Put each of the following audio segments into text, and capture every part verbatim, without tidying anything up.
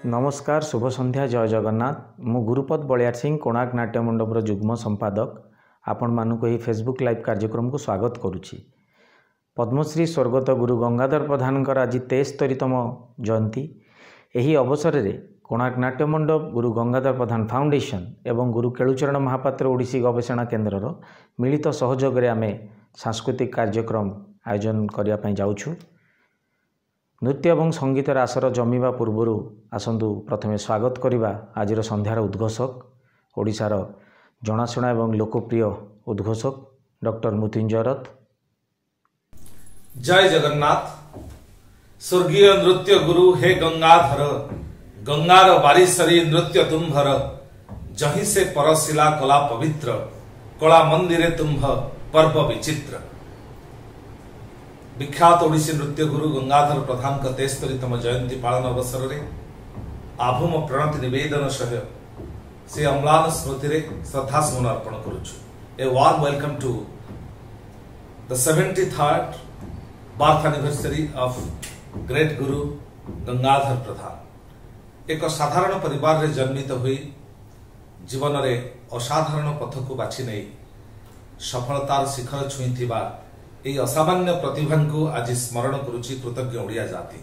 नमस्कार शुभ संध्या जय जगन्नाथ मु गुरुपद बलियार सिंह कोणार्क नाट्य मंडपर जुग्म संपादक आपण मानक यह फेसबुक लाइव कार्यक्रम को स्वागत करुच्ची। पद्मश्री स्वर्गत गुरु गंगाधर प्रधान आज तेस्तरीतम जयंती। यही अवसर में कोणार्क नाट्य मंडप गुरु गंगाधर प्रधान फाउंडेशन एवं गुरु केलुचरण महापात्र ओडिसी गवेषणा केन्द्रर मिलित सहयोग में आम सांस्कृतिक कार्यक्रम आयोजन करने जाऊँ। नृत्य एवं संगीतर आसर जमीवा पूर्वर आसतु प्रथमे स्वागत करवा आज संध्यार उद्घोषक ओडिशार जनाशुना एवं लोकप्रिय उद्घोषक डॉक्टर मृत्युंजय रथ। जय जगन्नाथ। स्वर्गीय नृत्य गुरु हे गंगाधर, गंगार बारिशरी नृत्य तुम्भर, जहीं से परसिला कला पवित्र, कला मंदिरे तुम्भ पर्व विचित्र। विख्यात ओडिसी नृत्य गुरु गंगाधर प्रधान का तेस्तरीतम जयंती पालन अवसर में आभूम प्रणति निवेदन सह से अम्लान स्मृति रे श्रद्धा सुमन अर्पण करुछु। A warm welcome to the seventy third birth anniversary of great guru Gangadhar प्रधान। एक साधारण परिवार रे जन्मित हुई जीवन रे असाधारण पथ को बाछि नै सफलतार शिखर छुईथिबा यह असामान्य प्रतिभा को आज स्मरण करुच्ची कृतज्ञ ओडिया जाति।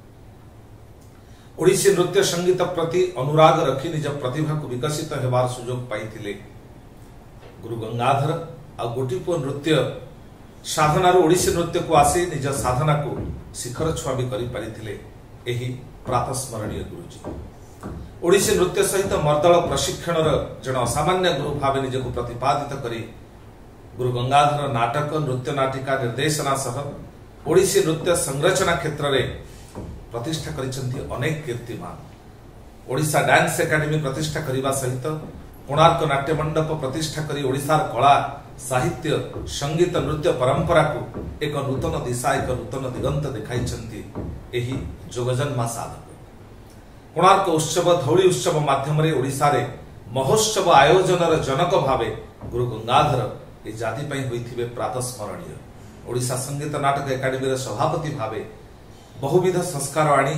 ओडिसी नृत्य संगीत प्रति अनुराग रखी निज प्रतिभा को विकसित हेबार सुजोग पाइथिले गुरु गंगाधर आ गोटीपुओ नृत्य साधना ओडिसी नृत्य को आसी निज साधना को शिखर छुआ भी करि परिथिले एही प्रातस्मरणीय गुरुजी। ओडिसी नृत्य सहित मर्दल प्रशिक्षण जन असामान्य गुरु भाव निजक प्रतिपादित करी गुरु गंगाधर नाटक नृत्य नाटिका निर्देशना सह ओडिसी नृत्य संरचना क्षेत्र में प्रतिष्ठा करिसेंती अनेक कीर्तिमान। ओडिशा डांस एकेडमी प्रतिष्ठा करने सहित कोणार्क नाट्य मंडप प्रतिष्ठा करी ओडिशार कला साहित्य संगीत नृत्य परंपरा को एक नूतन दिशा एक नूतन दिगंत देखाइछंती एही जोगजन्मा साधक। कोणार्क उत्सव धौली उत्सव माध्यम रे ओडिशा रे महोत्सव आयोजन जनक भावे गुरु गंगाधर ये जाति पई होइथिबे प्रातस्मरणीय। ओडिशा संगीत नाटक एकेडमी सभापति भावे बहुविध संस्कार आनी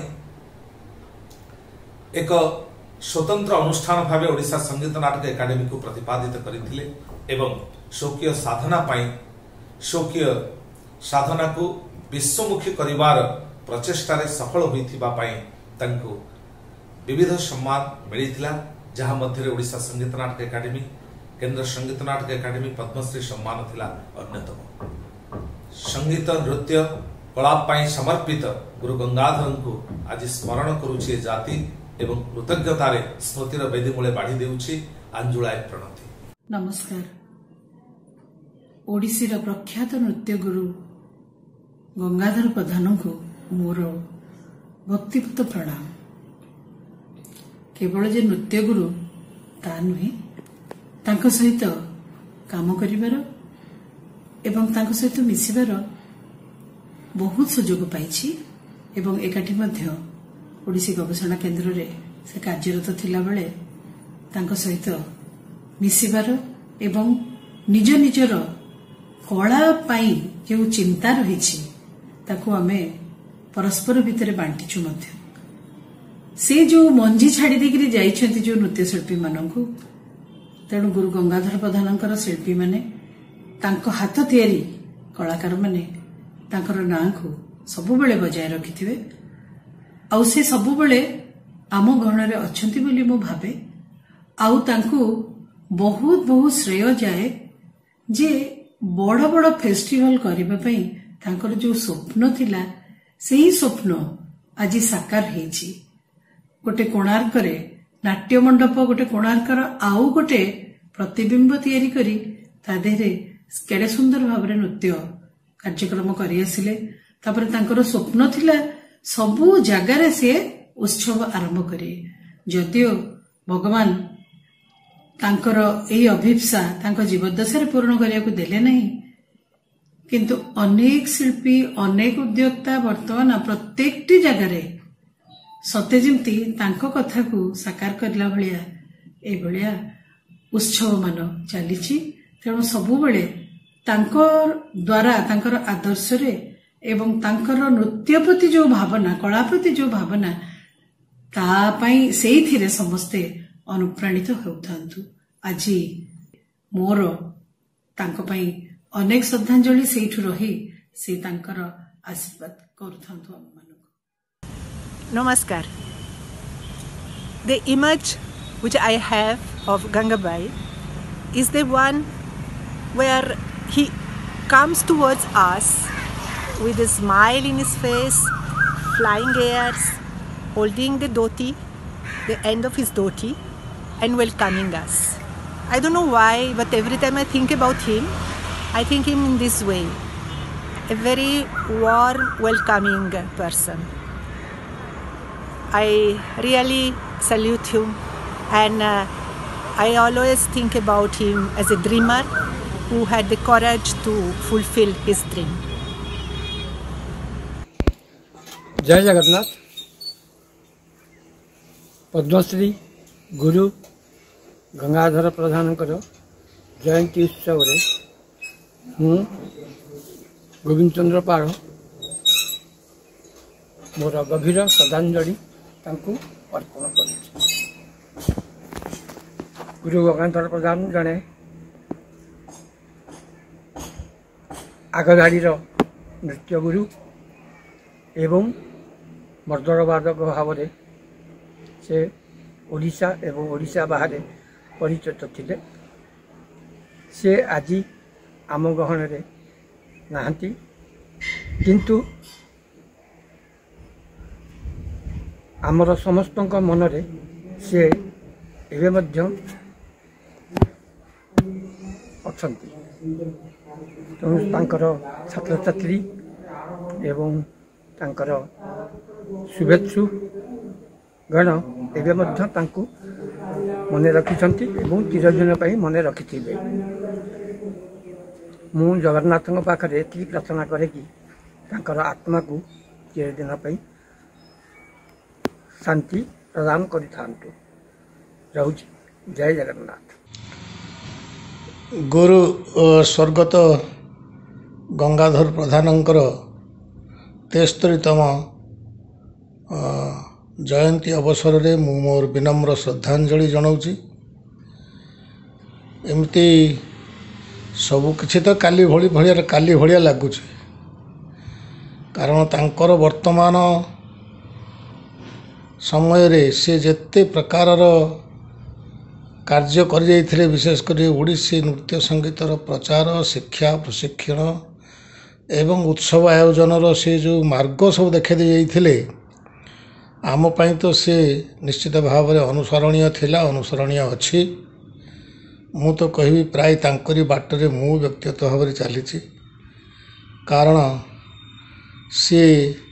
एक स्वतंत्र अनुष्ठान भावे ओडिशा संगीत नाटक एकेडमी को प्रतिपादित करथिले एवं शौकीय साधना पाई शौकीय साधना को विश्वमुखी करिवार प्रचेष्टा रे सफल होइथिबा पाई तंको विविध सम्मान मिलिथिला, जहा मध्य ओडिशा संगीत नाटक एकेडमी केंद्र संगीत नाटक एकेडमी पद्मश्री सम्मान थिला अन्यतम। संगीत नृत्य कला पाई समर्पित गुरु गंगाधर को आज स्मरण करुछि जाति एवं कृतज्ञतार स्मृतिर वेदी मूले बाढ़ी देउछि अंजुलाय प्रणति। नमस्कार। ओडिसीर प्रख्यात नृत्य गुरु गंगाधर प्रधान को मोर भक्तिपूत प्रणाम। केवल जे नृत्य गुरु ता नुहे, तांको सहित काम करिवार एवं तांको सहित मिसिबार बहुत सुजोग पाइछि एवं एकाठी मध्य ओडिसी गवेषणा केन्द्र रे से कार्यरत थिला बेले तांको सहित मिसिबार एवं निज निजर कला पाई जो चिंता रहिछि ताको आमे परस्पर भितर बांटिछु मध्य। से जो मंजी छाड़ी देकरी जाइछंती जो नृत्य शिल्पी माननकु, तेणु गुरु गंगाधर प्रधान शिल्पी माने तांको हाथ तैयारी कलाकार माने तांकर नाँ को सबुबले बजाय रखिथिबे। आउ से सबुबले आम गहण रे अछंती बोली मो भाबे। आउ तांको बहुत बहुत श्रेय जाए जे बड़ बड़ फेस्टिवल करबा पई तांकर जो स्वप्न थिला सेही स्वप्न आज साकार हेछि। गोटे कोणार्क रे नाट्य मंडप गोटे कोणार्कर आउ गोटे प्रतिबिंब तैयारी करी ता देहरे केड़े सुंदर भाव नृत्य कार्यक्रम करि आसिले। तापर तांकर स्वप्न थिला सबु जगार से उत्सव आरंभ करे। जदियो भगवान तांकर एही अभिप्सा तांको जीवदशा पूर्ण करिया को देले नहीं, किंतु अनेक शिल्पी अनेक उद्योक्ता वर्तमान प्रत्येकटी जगार सते जमती तांको कथा को साकार करला भलिया ए भलिया उत्सव मान चलीछि। तेणु सबुबले तांकर द्वारा तांकर आदर्श रे एवं तांकर नृत्य प्रति जो भावना कला प्रति जो भावना तापाई सेइथिरे समस्ते अनुप्राणित होउथांतु। आज मोर तांको पई अनेक श्रद्धांजलि सेइठु रही से तांकर आशीर्वाद करूथांतु हम मानको। Namaskar. The image which I have of Gangabai is the one where he comes towards us with a smile in his face, flying airs, holding the dhoti, the end of his dhoti, and welcoming us. I don't know why, but every time I think about him, I think him in this way. A very warm, welcoming person. I really salute him, and uh, I always think about him as a dreamer who had the courage to fulfill his dream. जय जगन्नाथ। पद्मश्री गुरु गंगाधर प्रधान जयंती उत्सव रे हूँ गोविंद चंद्र पाढ़ मोर गभीर श्रद्धांजलि तांकु अर्पण कर। गुरु गंगाधर प्रधान जड़े आगगाड़ी नृत्य गुरु एवं मर्दरवादक भाव से ओडिशा एवं ओडिशा बाहर परिचित थिले। से आज आम गहन रे नाहंती, किंतु आमर समस्तक मन रे से एवं मध्य अछंती। तेणु तांकर छात्र छात्री एवं तांकर शुभेच्छु गण एवं मध्य तांकु मने रखिछंती एवं चिरदिन पई मने रखिथिबे। मु जगन्नाथ पाखरे एति प्रार्थना करे कि तांकर आत्मा को चिरदिन पई शांति प्रदान करिथांतु। रहुछि। जय जगन्नाथ। गुरु स्वर्गत गंगाधर प्रधानंकर तेस्तरीतम जयंती अवसर रे मु मोर विनम्र श्रद्धांजलि जनाऊँगी। एमती सबु किछि तो काली भली भलिया काली भलिया लगुच, कारण तांकर वर्तमान समय रे से जेते प्रकारर कार्य कर जाइथिले, विशेषकर ओडिसी नृत्य संगीतर प्रचार शिक्षा प्रशिक्षण एवं उत्सव आयोजन से जो मार्ग सब देखा दी जाइथिले, आम पाई तो से निश्चित भाव में अनुसरणीय थिला, अनुसरणीय अच्छी। मु तो कहबी प्राय तांकरी बाटरे मु व्यक्तिगत भाव में चली, कारण सी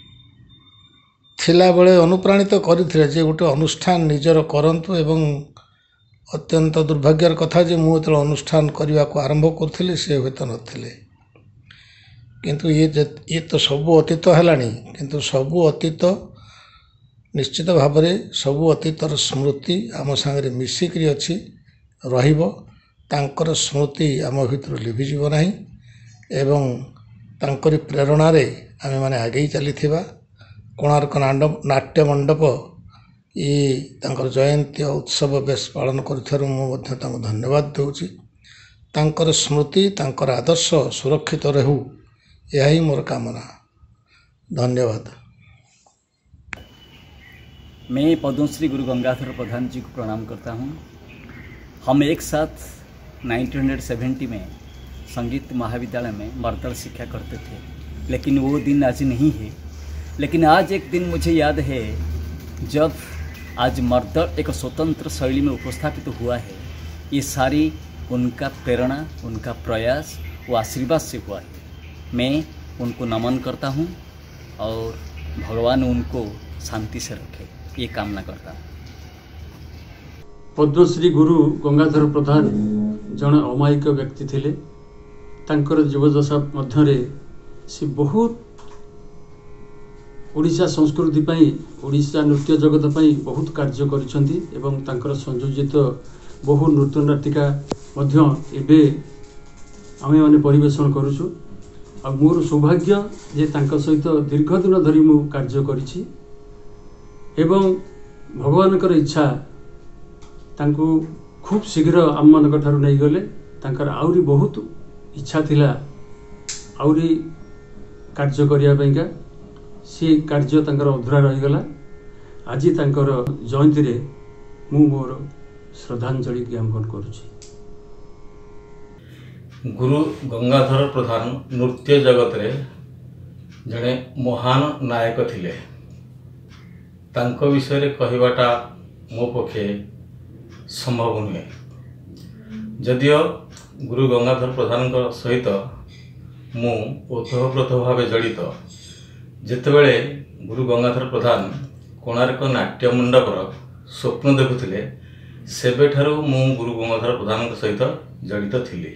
थिला बेले अनुप्राणित करथिले जे गोटे अनुष्ठान निजर करंतु। एवं अत्यंत दुर्भाग्यर कथा जे मु तो अनुष्ठान करने को आरंभ करथिले से होत नथिले, किंतु ये ये तो सबू अतीत हैलानी। किंतु सबू अतीत निश्चित भाव में सबू अतीतर स्मृति आम सांगे मिसिकी अच्छी रहिबो। तांकर स्मृति आम भीतर लिभिजिब नाही एवं तांकरी प्रेरणा रे आमे माने आगे चली थिबा। कोणार्क नाट्य मंडप ये तांकर जयंती उत्सव बेस पालन करिथारु मु मध्य तांको धन्यवाद देउची। तांकर स्मृति तांकर आदर्श सुरक्षित रहू, यही मोर कामना। धन्यवाद। मैं पद्मश्री गुरु गंगाधर प्रधान जी को प्रणाम करता हूँ। हम एक साथ उन्नीस सौ सत्तर में संगीत महाविद्यालय में मर्दल शिक्षा करते थे, लेकिन वो दिन आज नहीं है। लेकिन आज एक दिन मुझे याद है जब आज मर्दल एक स्वतंत्र शैली में उपस्थापित तो हुआ है। ये सारी उनका प्रेरणा, उनका प्रयास वो आशीर्वाद से हुआ है। मैं उनको नमन करता हूँ और भगवान उनको शांति से रखे, ये कामना करता हूँ। पद्मश्री गुरु गंगाधर प्रधान जड़े अमायिक व्यक्ति थिले। तांकर जीवदशा मध्यरे से बहुत ओडिशा संस्कृति पाई, ओडिशा नृत्य जगत पाई बहुत कार्य करिसेंती एवं तांकर संयोजित बहु नृत्य नाटिका मध्य एबे आमे माने परिवेषण करूछु। आ मोर सौभाग्य जे तांका सहित दीर्घ दिन धरी मु कार्य करिछि एवं भगवानकर इच्छा तांकु खूब शीघ्र आम मान ठारू नहीं गले तांकर आउरी बहुत इच्छा थिला आउरी कार्य करिया पइका से कार्य तांकर अधूरा रही गला। आज तांकर जयंती रे मु मोर श्रद्धांजलि ज्ञापन करुछि। गुरु गंगाधर प्रधान नृत्य जगत रे जड़े महान नायक थिले। तांको विषय रे कहवाटा मो पक्षे संभव नुहे। जदियो गुरु गंगाधर प्रधान सहित मु ओतप्रोत भाव जड़ित। जेतेबेले गुरु गंगाधर प्रधान कोणार्क नाट्य मंडपर स्वप्न देखुथिले सेबेठारु मु गुरु गंगाधर प्रधान सहित जड़ित थिली।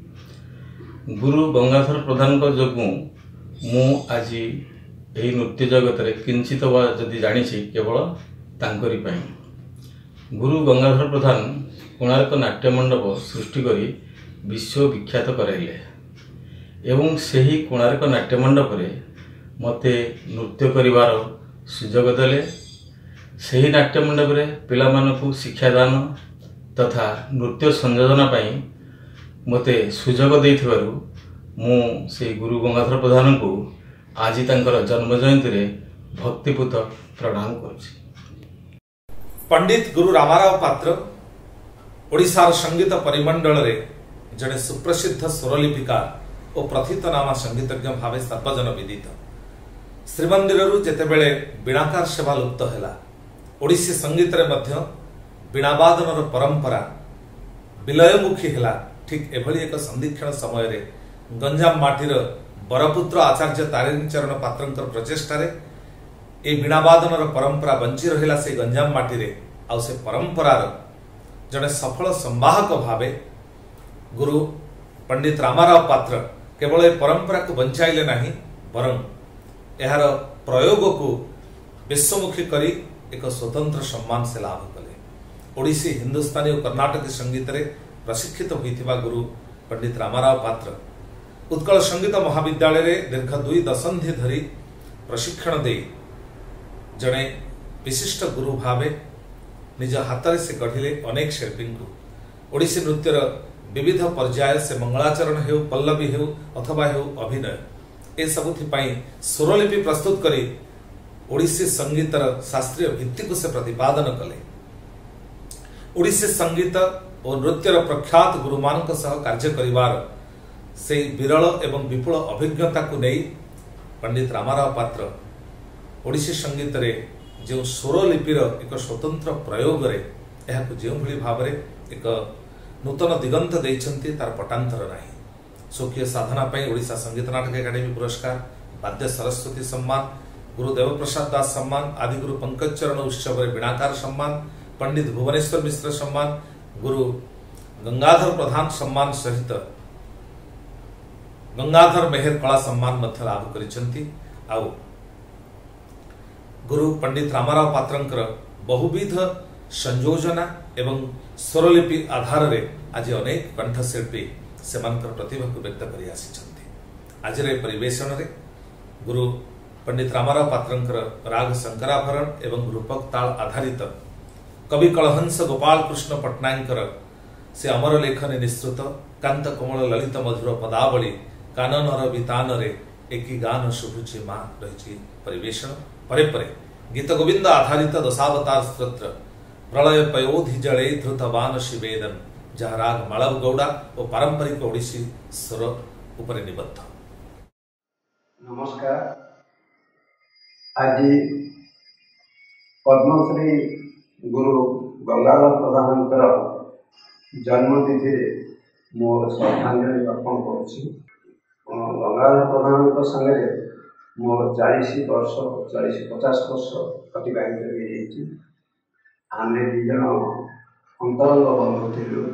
गुरु गंगाधर प्रधान जोगु मु आज यही नृत्य जगत रे किंचित वा जदि जानी केवल तांकरी पाई। गुरु गंगाधर प्रधान कोणार्क नाट्य मंडप सृष्टि करी विश्व विख्यात कराइले एवं सही कोणार्क नाट्य मंडप रे मते नृत्य करिवार सुजोग देले। सही नाट्य मंडप रे पिला मानकु शिक्षादान तथा नृत्य संयोजन पाई मते सुजोग देइथिबारु मु से गुरु गंगाधर प्रधान को आज तांकर जन्म जयंती रे भक्तिपूत प्रणाम करुछि। पंडित गुरु रामाराव पात्र ओडिशार संगीत परिमंडल रे जड़े सुप्रसिद्ध स्वरलिपिकार और प्रथितनामा संगीतज्ञ भावे सर्वजन विदित। श्रीमंदिरु जेतेबेले बीणाकार सेवा लुप्त हैला ओडिसी संगीत रे मध्य बीणावादनर परंपरा विलयमुखी हैला। ठीक एभली एक संदीक्षण समय रे गंजाम माटीर बरपुत्र आचार्य तारिणी चरण पात्रंकर प्रचेष्टा रे ए बीणावादनर परंपरा बंची रहिला। से गंजाम माटी रे आउ से परंपरार जड़े सफल संवाहक भावे गुरु पंडित रामाराव पात्र केवल ए परंपरा को बंचाइले नहीं बरं एहार प्रयोग को विश्वमुखी करी एक स्वतंत्र सम्मान से लाभ कले। ओडिसी हिंदुस्तानी और कर्नाटक संगीत रे प्रशिक्षित होइथिबा गुरु पंडित रामाराव पात्र उत्कल संगीत महाविद्यालय रे दीर्घ दुई दशंधि धरी प्रशिक्षण दे जड़े विशिष्ट गुरु भावे निज हाथ से गढ़िले अनेक शिल्पी को। ओडिसी नृत्यर विविध पर्याय से मंगलाचरण हेउ पल्लवी हेउ अथवा हेउ अभिनय ए सबुथिपाई स्वरलिपि प्रस्तुत करी ओडिसी संगीतर शास्त्रीय भित्ति को से प्रतिपादन कले। ओडिसी संगीत और नृत्यर प्रख्यात गुरुमानक सह कार्य करिवार से विरल एवं विपुल अभिज्ञता को नहीं पंडित रामाराव पात्र ओडिसी संगीत रे जो स्वरलिपिर एक स्वतंत्र प्रयोग रे एहाकु जो भली भाव रे एक नूतन दिगंत देइछंती तार पटांतर नाही। स्वकीय साधना पाई ओडिशा संगीत नाटक एकाडेमी पुरस्कार, वाद्य सरस्वती सम्मान, गुरु देवप्रसाद दास सम्मान, आदि गुरु पंकज चरण उत्सव रे बीणाकार सम्मान, पंडित भुवनेश्वर मिश्र सम्मान, गुरु गंगाधर प्रधान सम्मान सहित गंगाधर मेहर कला सम्मान मध्य लाभ करिसंती। आउ गुरु पंडित रामाराव पात्रंकर बहुविध संयोजना एवं स्वरलिपि आधार रे आज अनेक कंठशिल्पी सेमानकर प्रतिभा को व्यक्त करि आसिछंती। आज रे परिवेषण रे गुरु पंडित रामाराव पात्रंकर राग शंकराभरण एवं रूपक ताल आधारित कवि कलहंस गोपाल कृष्ण पट्टनायकर से अमर लेखन निश्रुत कांत कोमल ललित मधुर पदावली काननर वितान रे एकी गान शुभुची मां रही परिवेषण परे परे गीत गोविंद आधारित दशावतार स्तोत्र प्रलय पयोधि जड़े धृतवान शिवेदन जहाँ राग मालव गौड़ा और पारंपरिक ओडिसी स्वर उपरे निबद्ध। नमस्कार। आज पद्मश्री गुरु गंगाधर प्रधानकर जन्मतिथि मोर श्रद्धांजलि अर्पण करुछि। गंगाधर प्रधान संगे मोर चालीस वर्ष चालीस पचास वर्ष अतिबाहित हो आम दीज अंतरंग बंधु थिलु।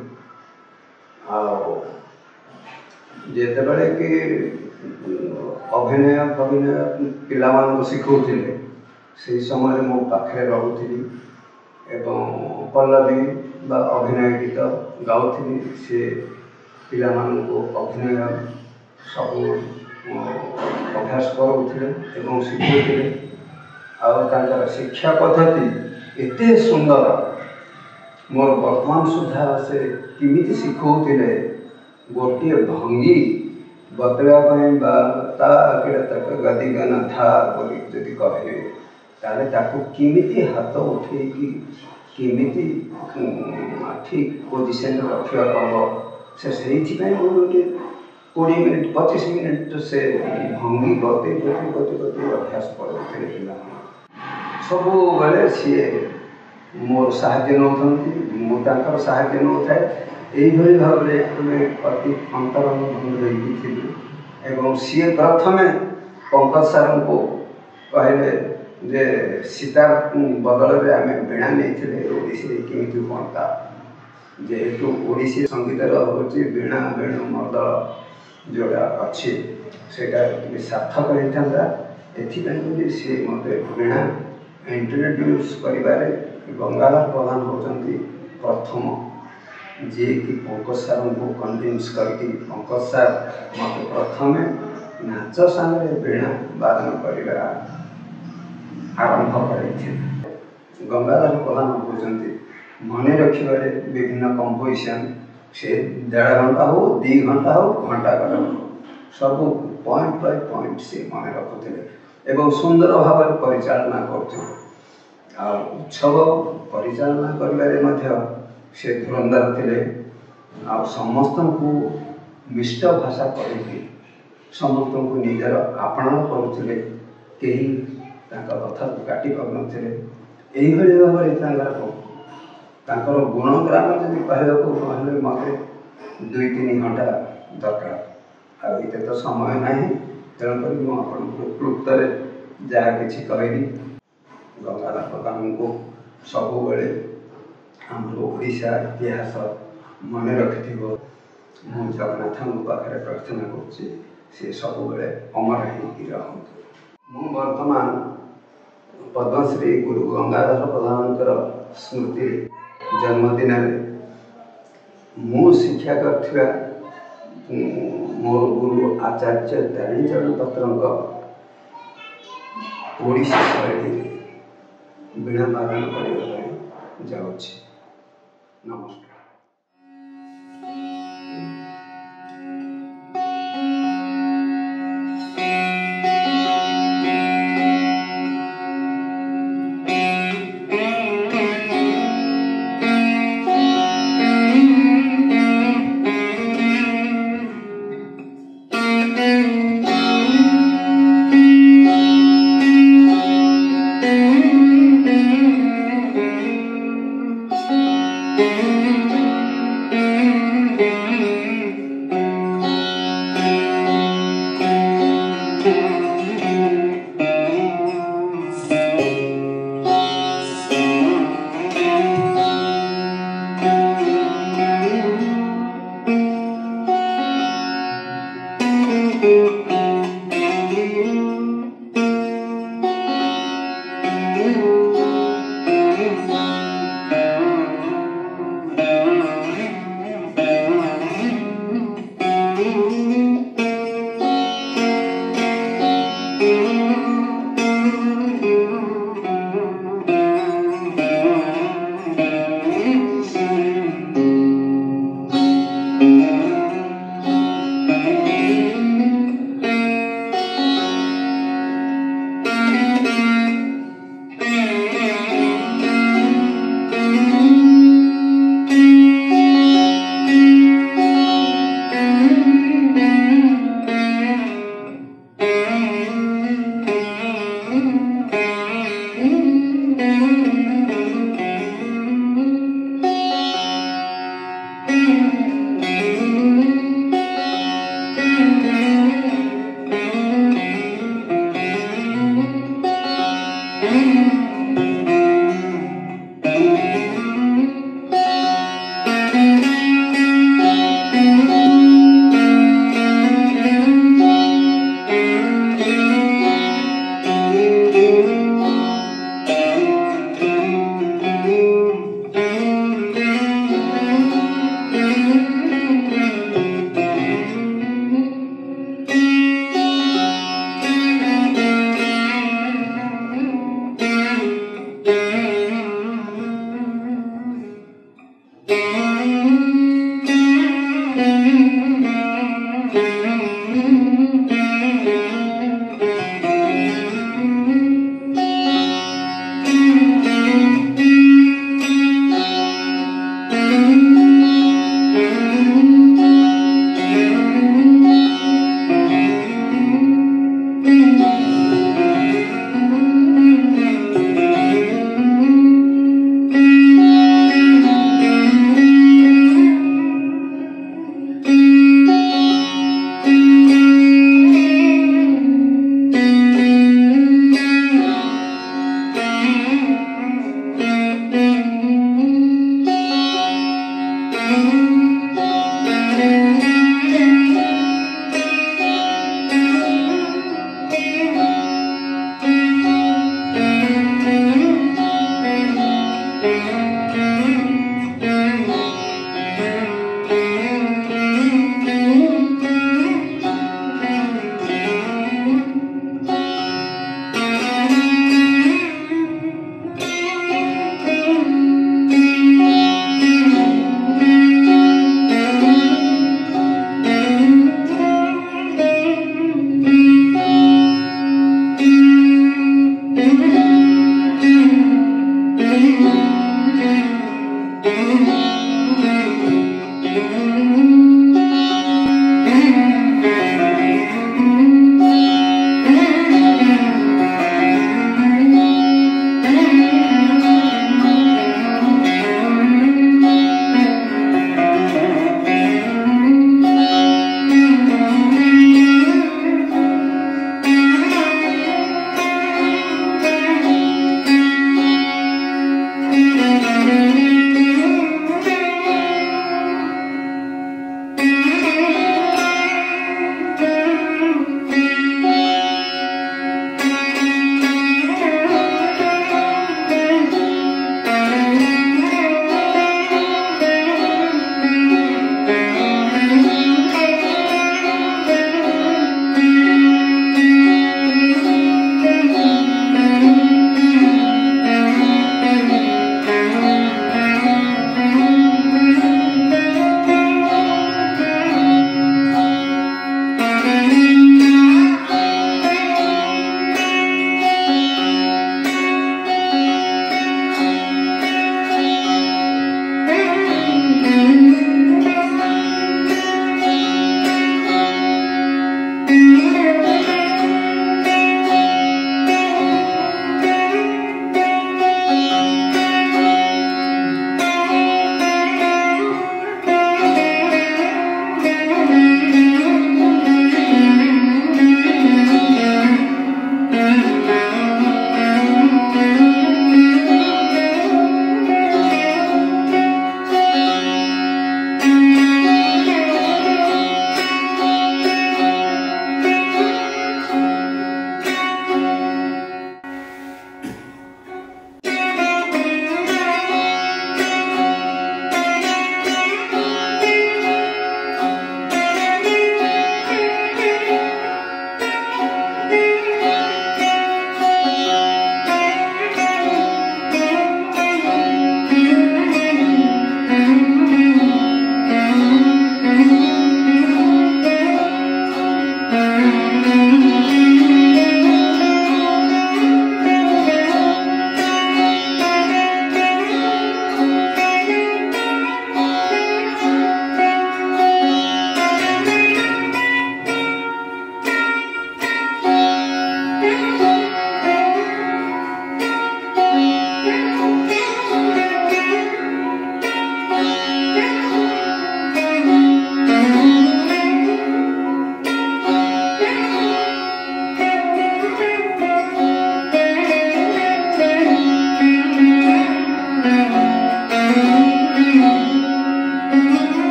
आते कि अभिनय अभिनय पिला शिखुले से समय मो पाखे रोली एवं पल्लवी बा अभिनय गीत गाउथी से पिला अभिनय सब अभ्यास करुले शिखुले। आ शिक्षा पद्धति एते सुंदर मोर वर्तमान सुधा से किमिति शिखौथिले गोटे भंगी बतवा ता आगे तक गदी गाना था जदि कहे ताले ताको किमिति हाथ उठे किमिति ठीक पोजिशन रखा हम से से गोटे कोड़े मिनिट पचीस मिनिट से भंगी गते गते गते गते अभ्यास पड़े पिला सब बेले सी मोर साहाଯ୍ୟ नौथंती मु ताकर साहाଯ୍य नौथाए यही भाव में अति अंतरंग रही एवं सी प्रथमे पंकज सार को कहले जे सीतार बदल में आम वीणा नहीं ओडिशी केमी बनता जेहेतु ओडिशी संगीतर हूँ वीणा वेणु मर्दल जोड़ा अच्छी से सार्थक होता एथि सी मत वीणा इंट्रोड्यूस कर गंगाधर प्रधान होती प्रथम जी कि पंकज सार को कन्विन्स करके पंकज सार मत प्रथम नाच सांगे वीणा वादन कर आरंभ कर गंगाधर प्रधान होती मन रखिबारे विभिन्न कंपोजिशन से डेढ़ घंटा हो दी घंटा हो घंटा कर सब पॉइंट बाय पॉइंट से मन रखुले एवं सुंदर भाव परिचालना करते उत्सव परिचालना कर से धुरंधर थे आ समस्त को मिष्ट भाषा करेंगे समस्त को निजर आपण करुले कहीं कथा को काटि पार यही भाव तांकर गुणग्राम जब कहले मत दुई तीन घंटा दरकार आते तो समय ना तेणुक मुझे क्लुप्त जहाँ कि कहली गंगाधर प्रधान को सब बेले आम ओडिशा इतिहास मन रखि मु जगन्नाथ पाखे प्रार्थना कर सब बेले अमर हो मु वर्तमान पद्मश्री गुरु गंगाधर प्रधान स्मृति जन्मदिन मु शिक्षा कर मोर गुरु आचार्य तारिणी चरण पत्र ओडिशा शैली वीणा वादन कर जाऊँगी। नमस्कार।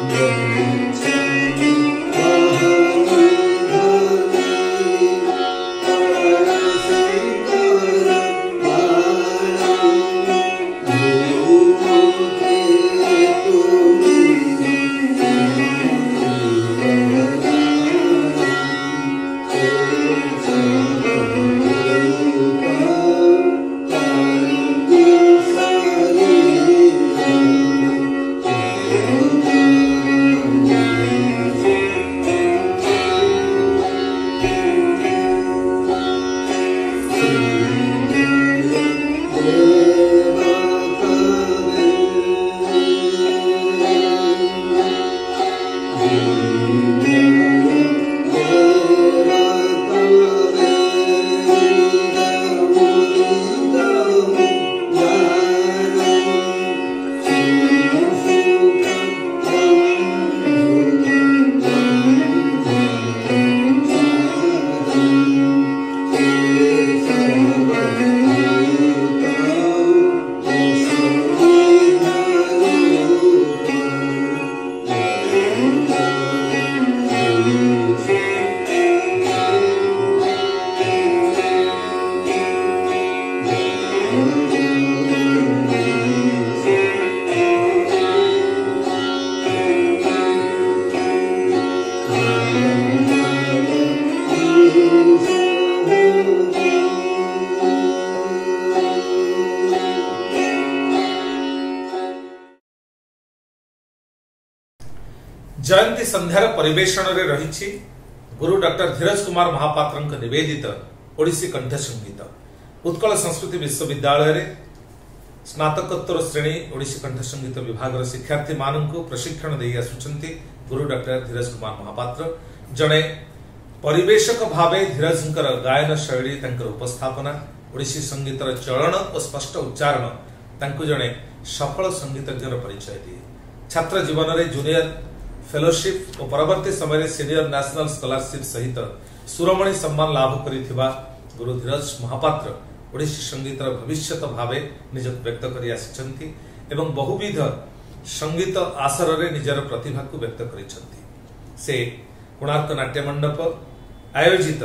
जयंती संध्यार परिवेषण रे रही गुरु डॉक्टर धीरज कुमार महापात्र निवेदित ओडिसी कंठ संगीत उत्कल संस्कृति विश्वविद्यालय रे स्नातकोत्तर श्रेणी ओडिसी कंठ संगीत विभाग शिक्षार्थी मानू प्रशिक्षण दे आसुचंती गुरु डॉक्टर धीरज कुमार महापात्र जड़े परिवेशक भावे धीरजंकर गायन शैली तंकर उपस्थापना ओडिसी संगीतर चलन और स्पष्ट उच्चारण तांकु जड़े सफल संगीतज्ञर परिचय दिए। छात्र जीवन में जूनियर फेलोशिप और परवर्ती समय सीनियर नेशनल स्कॉलरशिप सहित सुरमणि सम्मान लाभ करिथिबा गुरु धीरज महापात्र ओडिसी संगीतर भविष्यत भावे निज व्यक्त करि आसिछंती एवं बहुविध संगीत आसर रे निजर प्रतिभा को व्यक्त करिछंती। से कोणार्क नाट्य मंडप आयोजित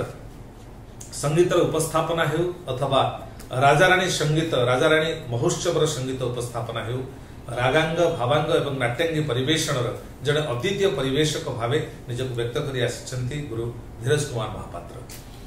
संगीतर उपस्थापना हेउ अथवा राजाराणी संगीत राजाराणी महोत्सव संगीत उपस्थापना हेउ रागांग भावांग एवं नाट्यांगी परिवेषण जड़े अद्वितीय परिवेशक भावे निजक व्यक्त करि आसिछंती गुरु धीरज कुमार महापात्र।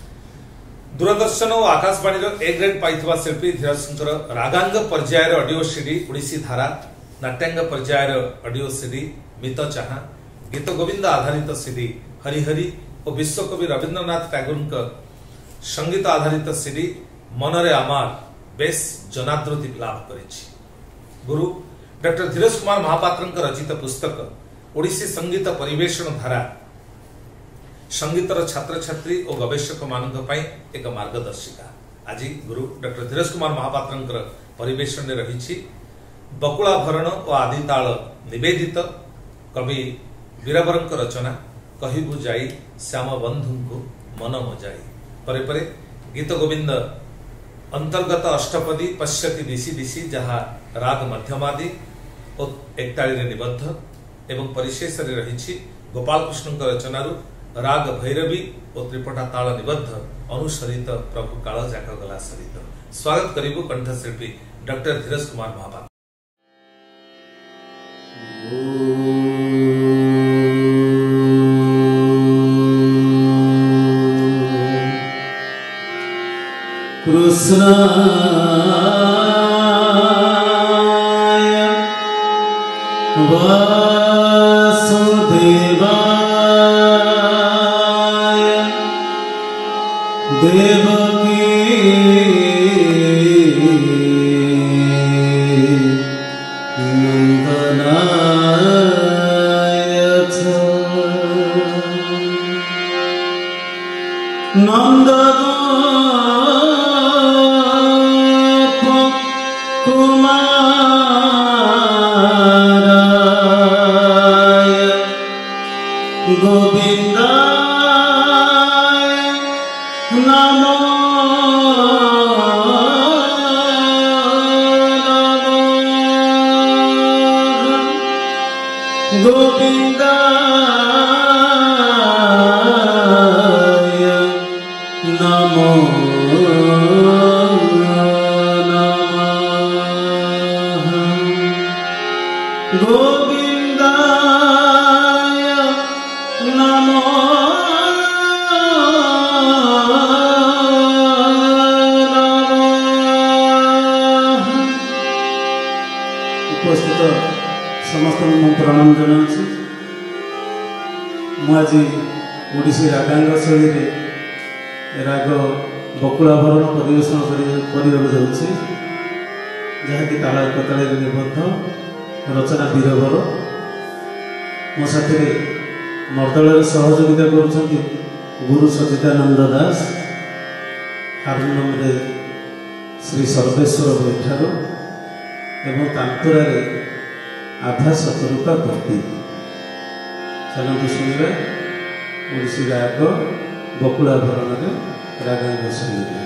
दूरदर्शन और आकाशवाणी ए ग्रेड पाइथिबा शिल्पी धीरजंकर रागांग पर्यायर ऑडियो सीडी ओडिसी धारा नाट्यांग पर्यायर ऑडियो सीडी मित चाहा गीत गोविंद आधारित सीडी हरिहरि और विश्वकवि रवींद्रनाथ टैगोर संगीत आधारित सीडी मनरे आमार बेस जनादृति लाभ करिछि। गुरु डॉक्टर धीरज कुमार महापात्र रचित पुस्तक ओडिसी संगीत परिवेषण धारा संगीतर छात्र छात्री और गवेषक मानक पई एक मार्गदर्शिका। आज गुरु डॉक्टर धीरज कुमार महापात्र परिवेषण रही बकुलाभरण और आदिताल निवेदित कवि वीरवर रचना कहबू जाई श्याम बंधु को मन मजाई परे परे गीत गोविंद अंतर्गत अष्टपदी पश्यति दिशी दिशी जहाँ राग मध्यमादि और एकताली निबद्ध एवं परिशेष रही गोपाल कृष्ण रचनारू राग भैरवी और त्रिपटा ताल निबद्ध अनुसरित प्रभु काल जाक गला सरित। स्वागत करिबु कंठशिल्पी डॉक्टर धीरज कुमार महापात्र। कृष्ण गोविंद गोविन्दाय नमो नमः गोविन्दाय नमो उपस्थित समस्त मु प्रणाम जनाऊँ। मुझे ओडिसी रागांग शैली राग बकुलाभरण परिवेशन करने जहाँकि ताल एक ताल निबद्ध रचना वीरभर मो साथी मर्दल सहयोगिता कर गुरु सचिदानंद दास हारमोनियम रे श्री सर्वेश्वर बैठारो एवं तांतुरा रे आभा सतरूपा भक्ति। चलते शुणा ओडिसी राग बकुलाभरण रागांग शैली।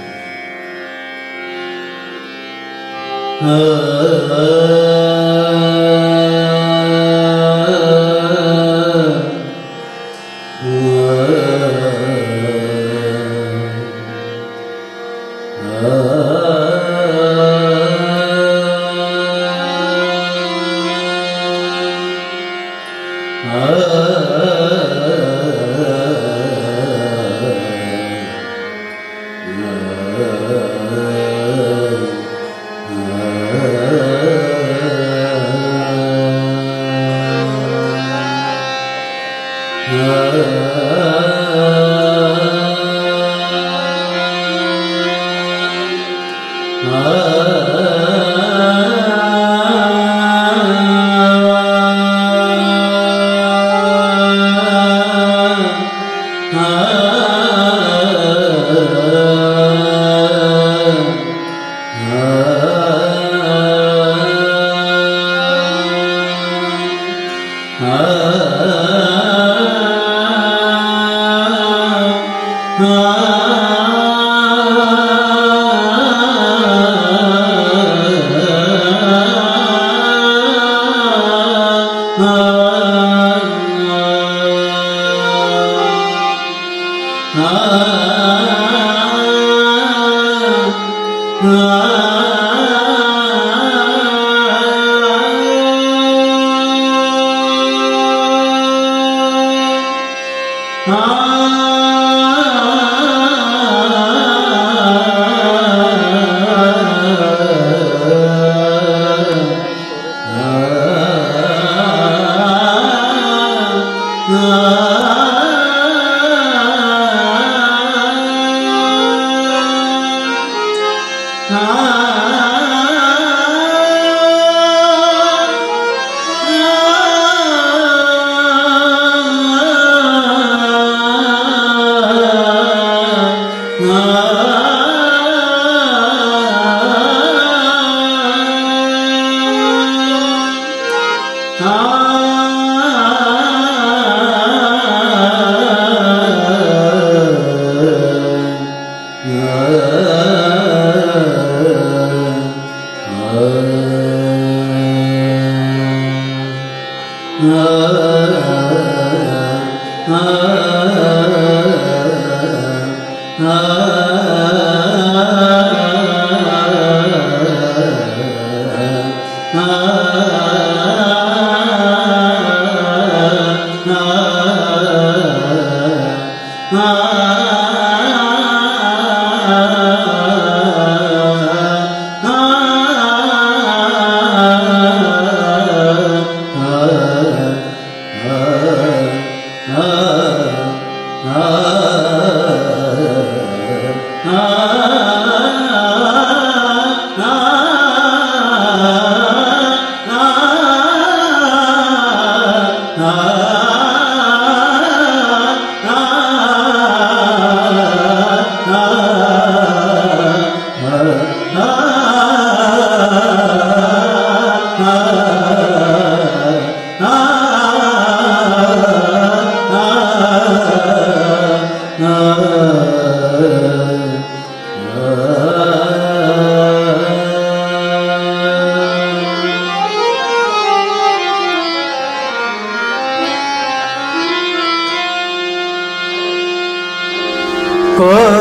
ah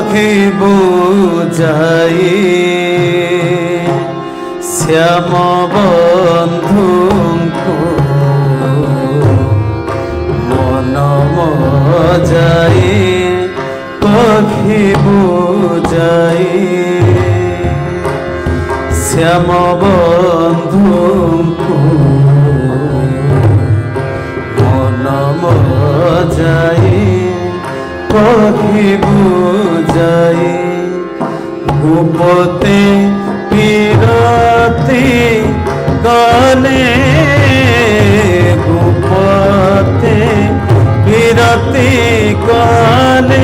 कहिबु जाई श्याम बंधुଙ୍କୁ मन मजाई कहिबु जाई श्याम बंधुଙ୍କୁ मन मजाई कहिबु जाई गोपते पीरती गले गोपते पीरती गले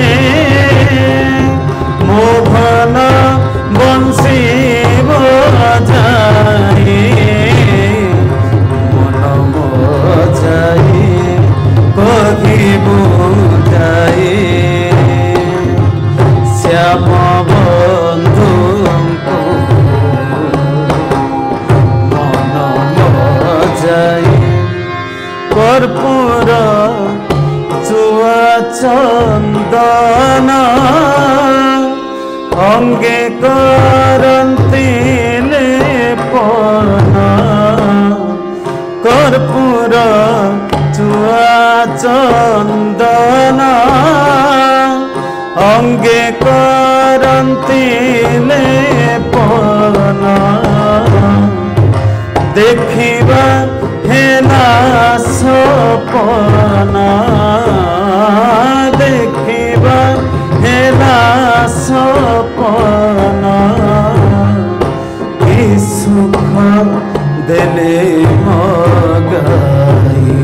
मोहन बंशी बजाई मन मजाई कहिबु जाई श्याम बंधुଙ୍କୁ मन मजाई कर्पूर चुआ चंदन अंगे करती लेपन कर्पूर चुआ चंदन अंगे करती लेपन देखिबा हेला सपना देखिबा हेला सपना कि सुख देले मगाई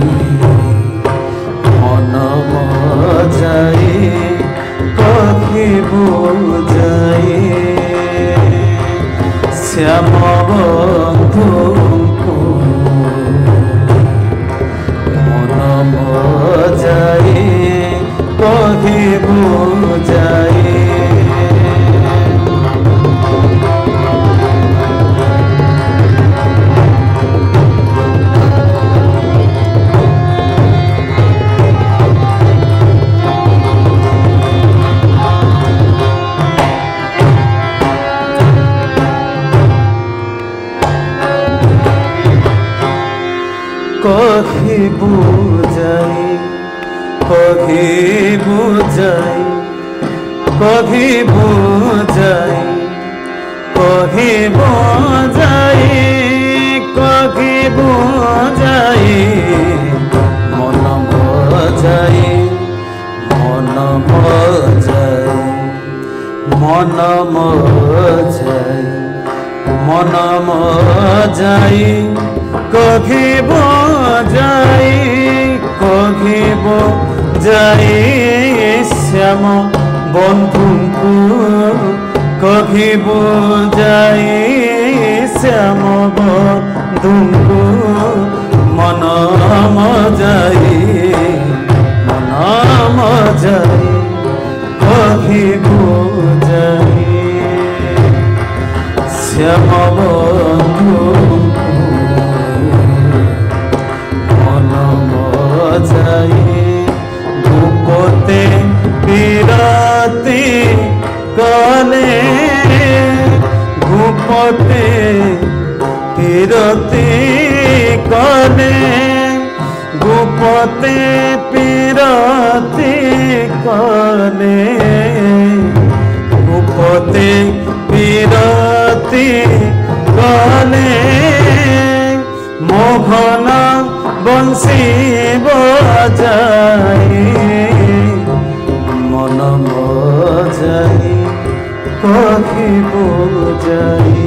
मन मजाई कहिबु जाई श्याम बंधुଙ୍କୁ मन मजाई कहिबु जाई कहिबु जाई कहिबु जाई कहिबु जाई कहिबु जाई कहिबु जाई मन मजाई मन मजाई मन मजाई मन मजाई कहिबु जाई कहिबु जाई श्याम बंधुଙ୍କୁ कहिबु जाई श्याम बंधुଙ୍କୁ मन मजाई मन मजाई कहिबु जाई श्याम बंधुଙ୍କୁ मन मजाई गोपते पीरती गले गोपते पीरती गले गोपते पीरती गले गोपते पीरती गले मोहन बंशी बजाई मन मजाई कहिबु जाई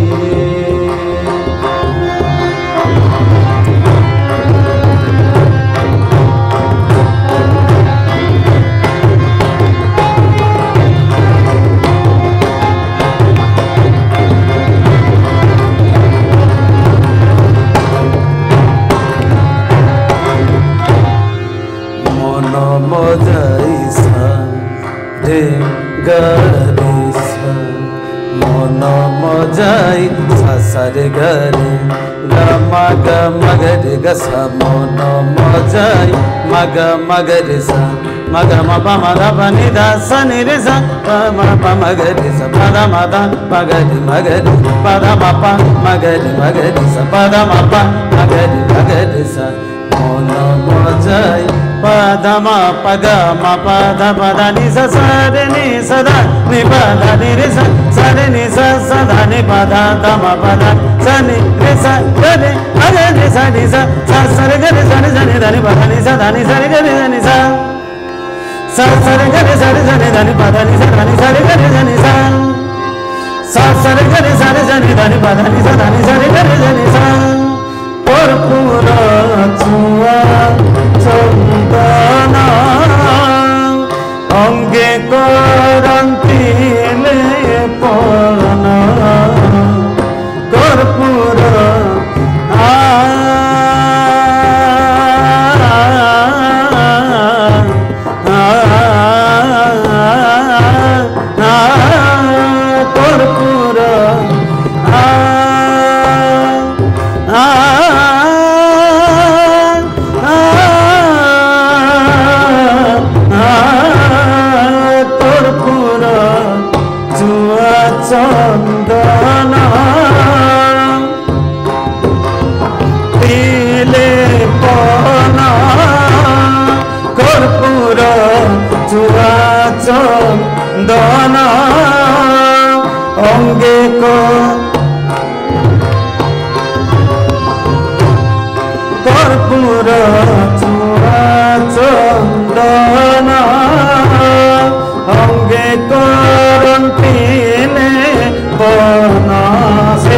मजाई सा रे गरे सा मन मजाई सा सा रे गरे ग मग मग रे ग सा मन मजाई मग मग रे सा ma ga ma pa ma da pa ni da sa ni re sa pa ma pa ma ga re sa pa da ma da pa ga re ma ga re pa da ma pa ma ga re ma ga re sa pa da ma pa ma ga re ma ga re sa mona bajai pa da ma pa ga ma pa da pa da ni sa sa re ni sa da ni pa da ni re sa sa re ni sa sa da ni pa da da ma pa da sa ni re sa ga re ma ga re sa ni sa sa sa re ga re sa ni sa ni da ni pa da ni sa da ni sa re ga re sa ni sa sa sa re ga re sa re sa ni da ni pa da ni sa da ni sa re ga re sa ni sa sa sa re ga re sa re sa ni da ni pa da ni sa da ni sa re ga re sa ni sa por pura chua chandana अंगे करंतीले पना कर्पूर आ कर्पूर चंदना तिले पना कर्पूर चुआ चंदना अंगे को कर्पूर चुआ चंदना अंगे करंतीले पना से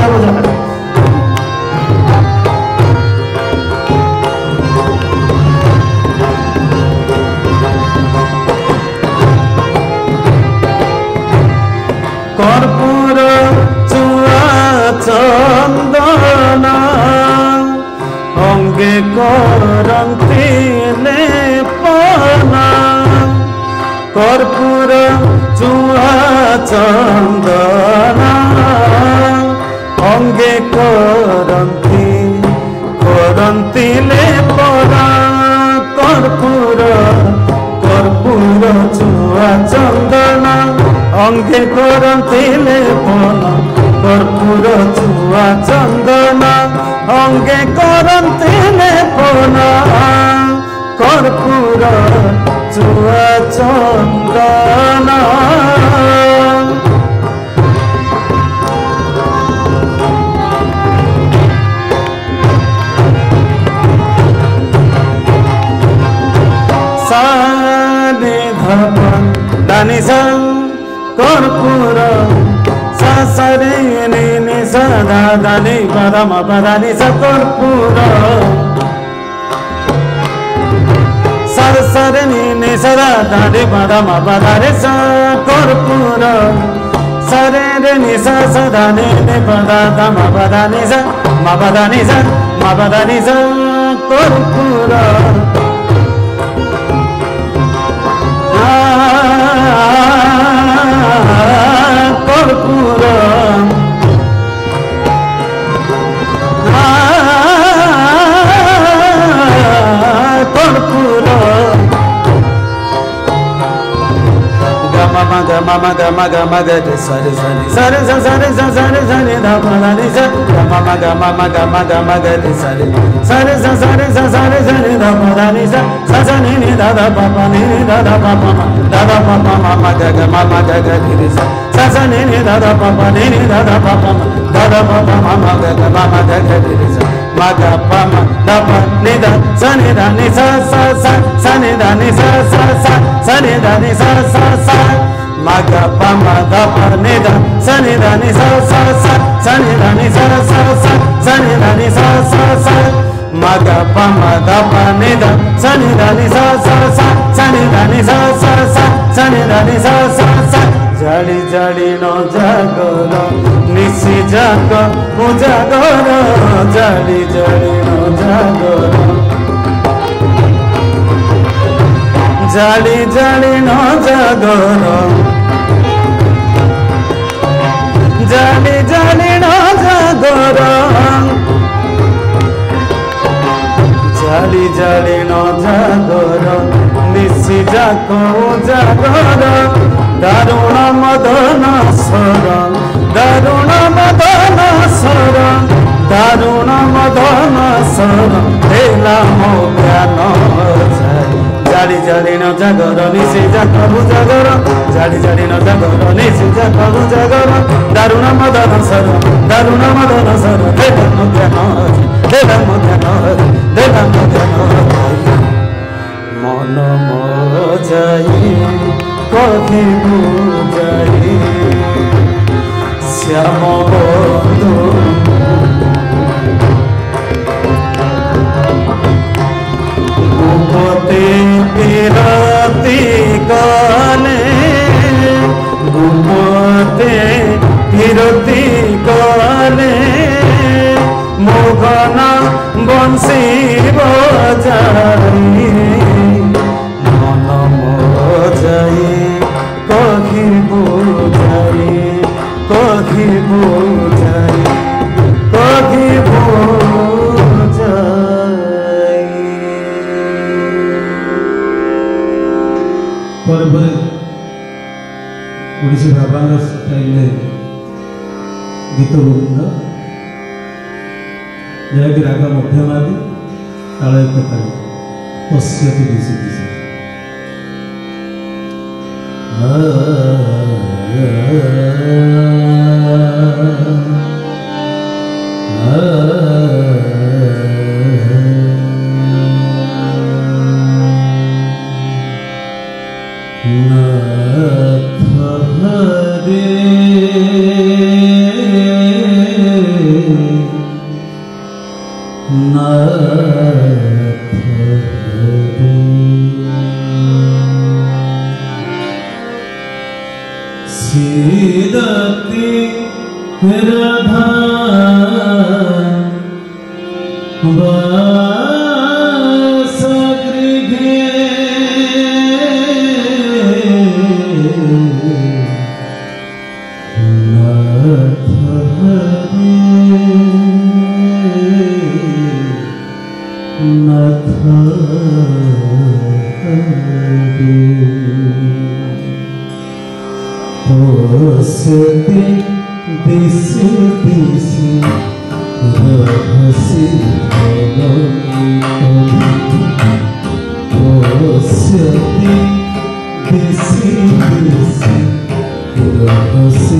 कर्पूर चुआ चंदना अंगे करंतीले पना कर्पूर चुआ चंदना अंगे करंती करंतीले पना कर्पूर कर्पूर चुआ चंदना अंगे करंतीले पना कर्पूर चुआ चंदना अंगे करंतीले पना कर्पूर चुआ चंदना साने धपन दानी सा कर्पूर सा सा रे नि नि सा दा दा नि पा दा मा पा दा नि सा कर्पूर सा सा रे नि नि सा दा दा नि पा दा मा पा दा रे सा कर्पूर सा रे रे नि सा सा दा नि नि पा दा दा मा पा दा नि सा मा पा दा नि सा मा पा दा नि सा कर्पूर कर्पूर कर्पूर गमा गमा गमा गमा गरे सरे सरे सरे सरे सरे सरे धमा नि सा गमा गमा गमा गमा गरे सरे सरे सरे सरे सरे धमा नि सा सा नि नि दा दा पा पा नि नि दा दा पा पा दा दा पा पा मा मा ग ग मा मा ग ग रि सा सा सा नि नि दा दा पा पा नि नि दा दा पा पा दा दा पा पा मा मा ग ग मा मा ग ग रि सा मा ग पा मा दा पा नि दा सा नि दा नि सा सा सा सा नि दा नि सा सा सा सा नि दा नि सा सा सा ma ga pa ma da pa ni da sa ni da ni sa sa sa sa ni da ni sa sa sa sa ni da ni sa sa sa ma ga pa ma da pa ni da sa ni da ni sa sa sa sa ni da ni sa sa sa sa ni da ni sa sa sa jali jali no jagoro nisi jago ujagoro jali jali no jagoro jali jali no jagoro jali jali no jagoro jali jali no jagoro nisi डाको जागर दारुण Madan sir दारुण Madan sir दारुण Madan sir देला मो ज्ञान जाड़ी जाड़ी न जागर निशे जाकरु जागर जाड़ी जाड़ी न जागर निशे जाकरु जागर दारुण मदन सर दारुण मदन सर देला मो ज्ञान देला मो ज्ञान देला मो ज्ञान मन मजाई कभी बुझाई श्याम बंधु गुमते पिरती गाने गुमते पिरती गाने मोगन बंशी बजाई मन मजाई कही बुझाई कही बुझाई कही बुझाई पर पर ओडिसी भाबांग स्टाइल गीत गोविंद जहाँकि राग मध्यमादि ताल एक ताली पश्यति दिशि दिशि सीदती राधा वासगृहे नाथ हरे नाथ हरे पश्यति दिशि दिशि रहसि पश्यति दिशि दिशि रहसि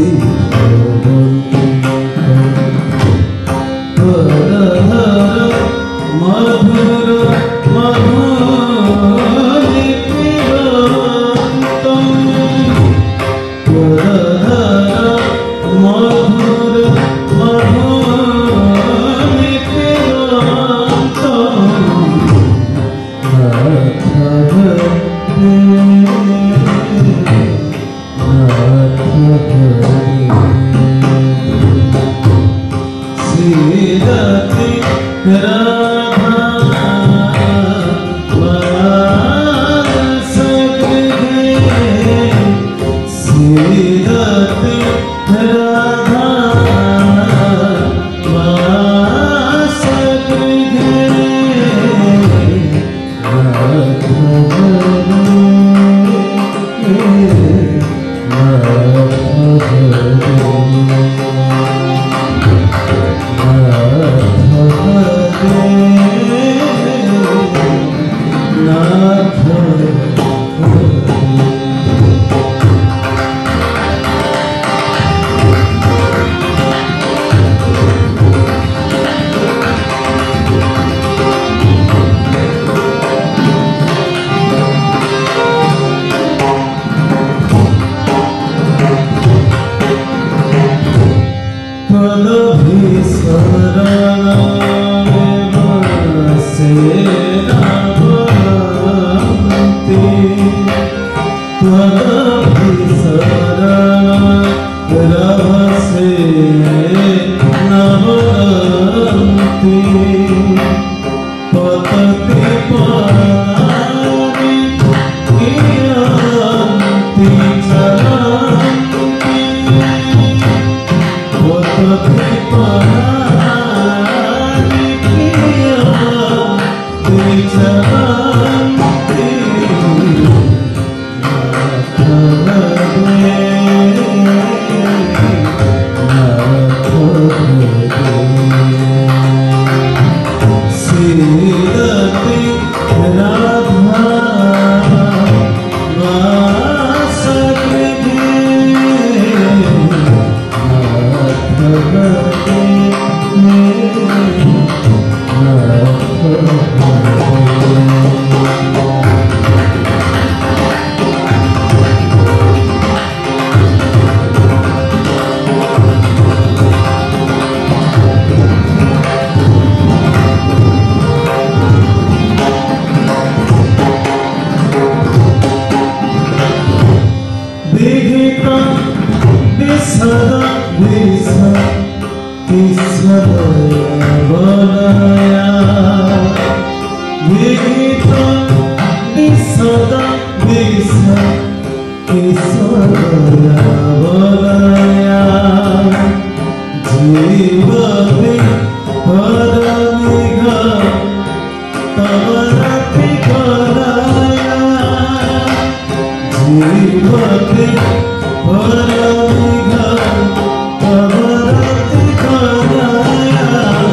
हर हर मधुर मधुरि मधुर मधुरि सीदति राधा वासगृहे सीदति राधा वासगृहे नाथ दिशा किशोरया बोलया जीवते परनिघा तवरति कराया जीवते परनिघा तवरति कराया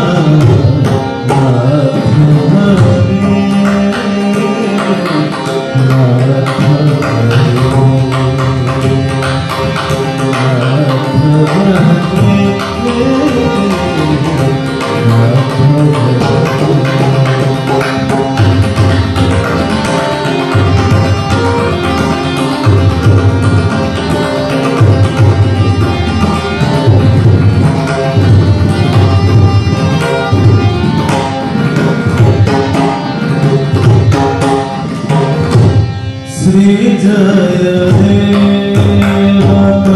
श्री जय देव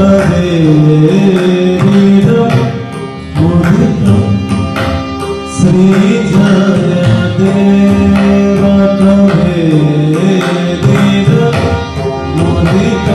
कबीर मुदित श्री जय देव कबीर मुदित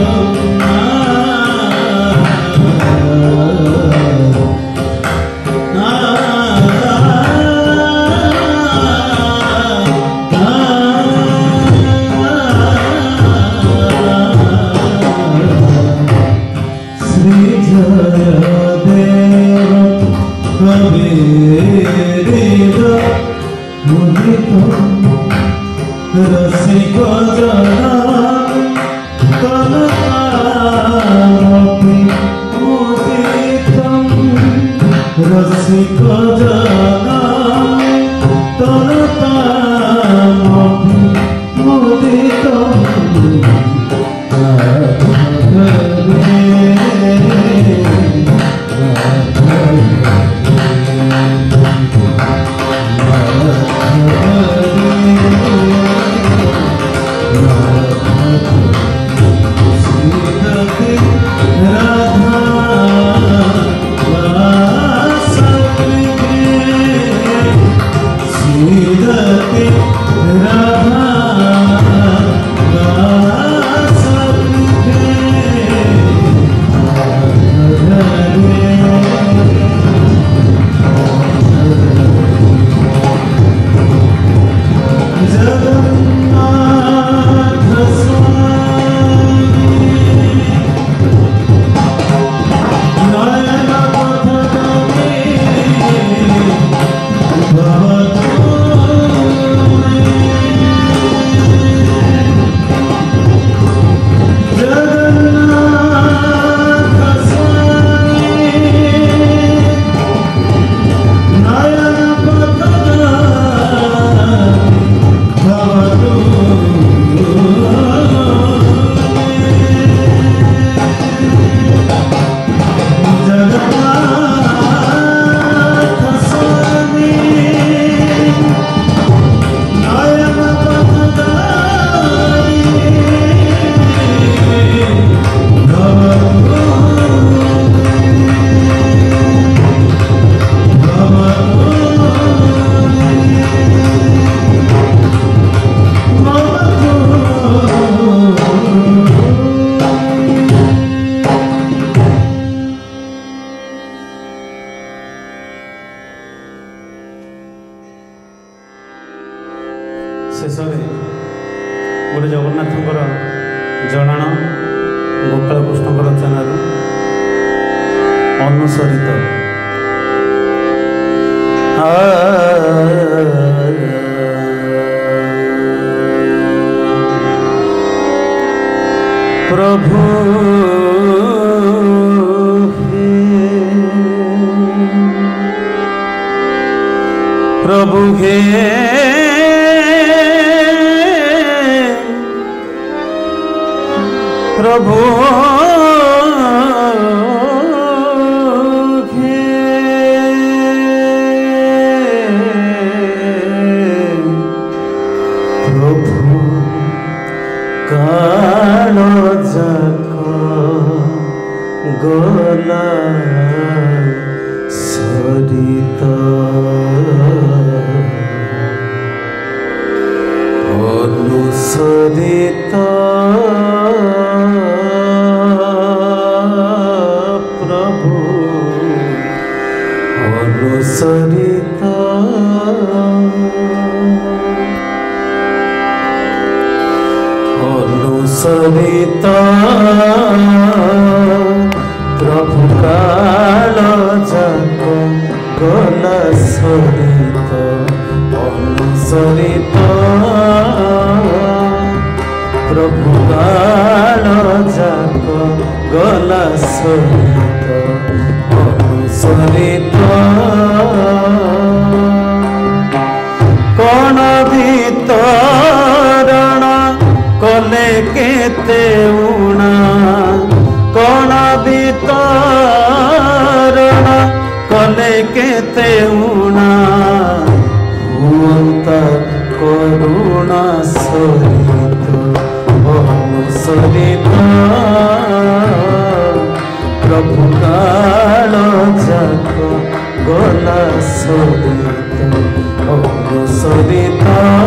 रसिक जना तनतामपि मुदितं रसिक जना तनतामपि मुदितं शेषରେ ଗୋଟେ ଜଗନ୍ନାଥଙ୍କର ଜଣାଣ ଗୋପାଳ କୃଷ୍ଣଙ୍କ ରଚନାରୁ ଅନୁସରିତ प्रभु प्रभु हे प्रभु प्रभु काल जाक गला सरिता अनुसरिता अनुसरित प्रभु काल जाक गला सरित अनुसरित प्रभु काल जाक गला सरित अनुसरित कौन वितरण कले केते उणा कौन वितरण कले केते उणा हुअंता करुणा सरित अनुसरित प्रभु काल जाक गला सरित अनुसरित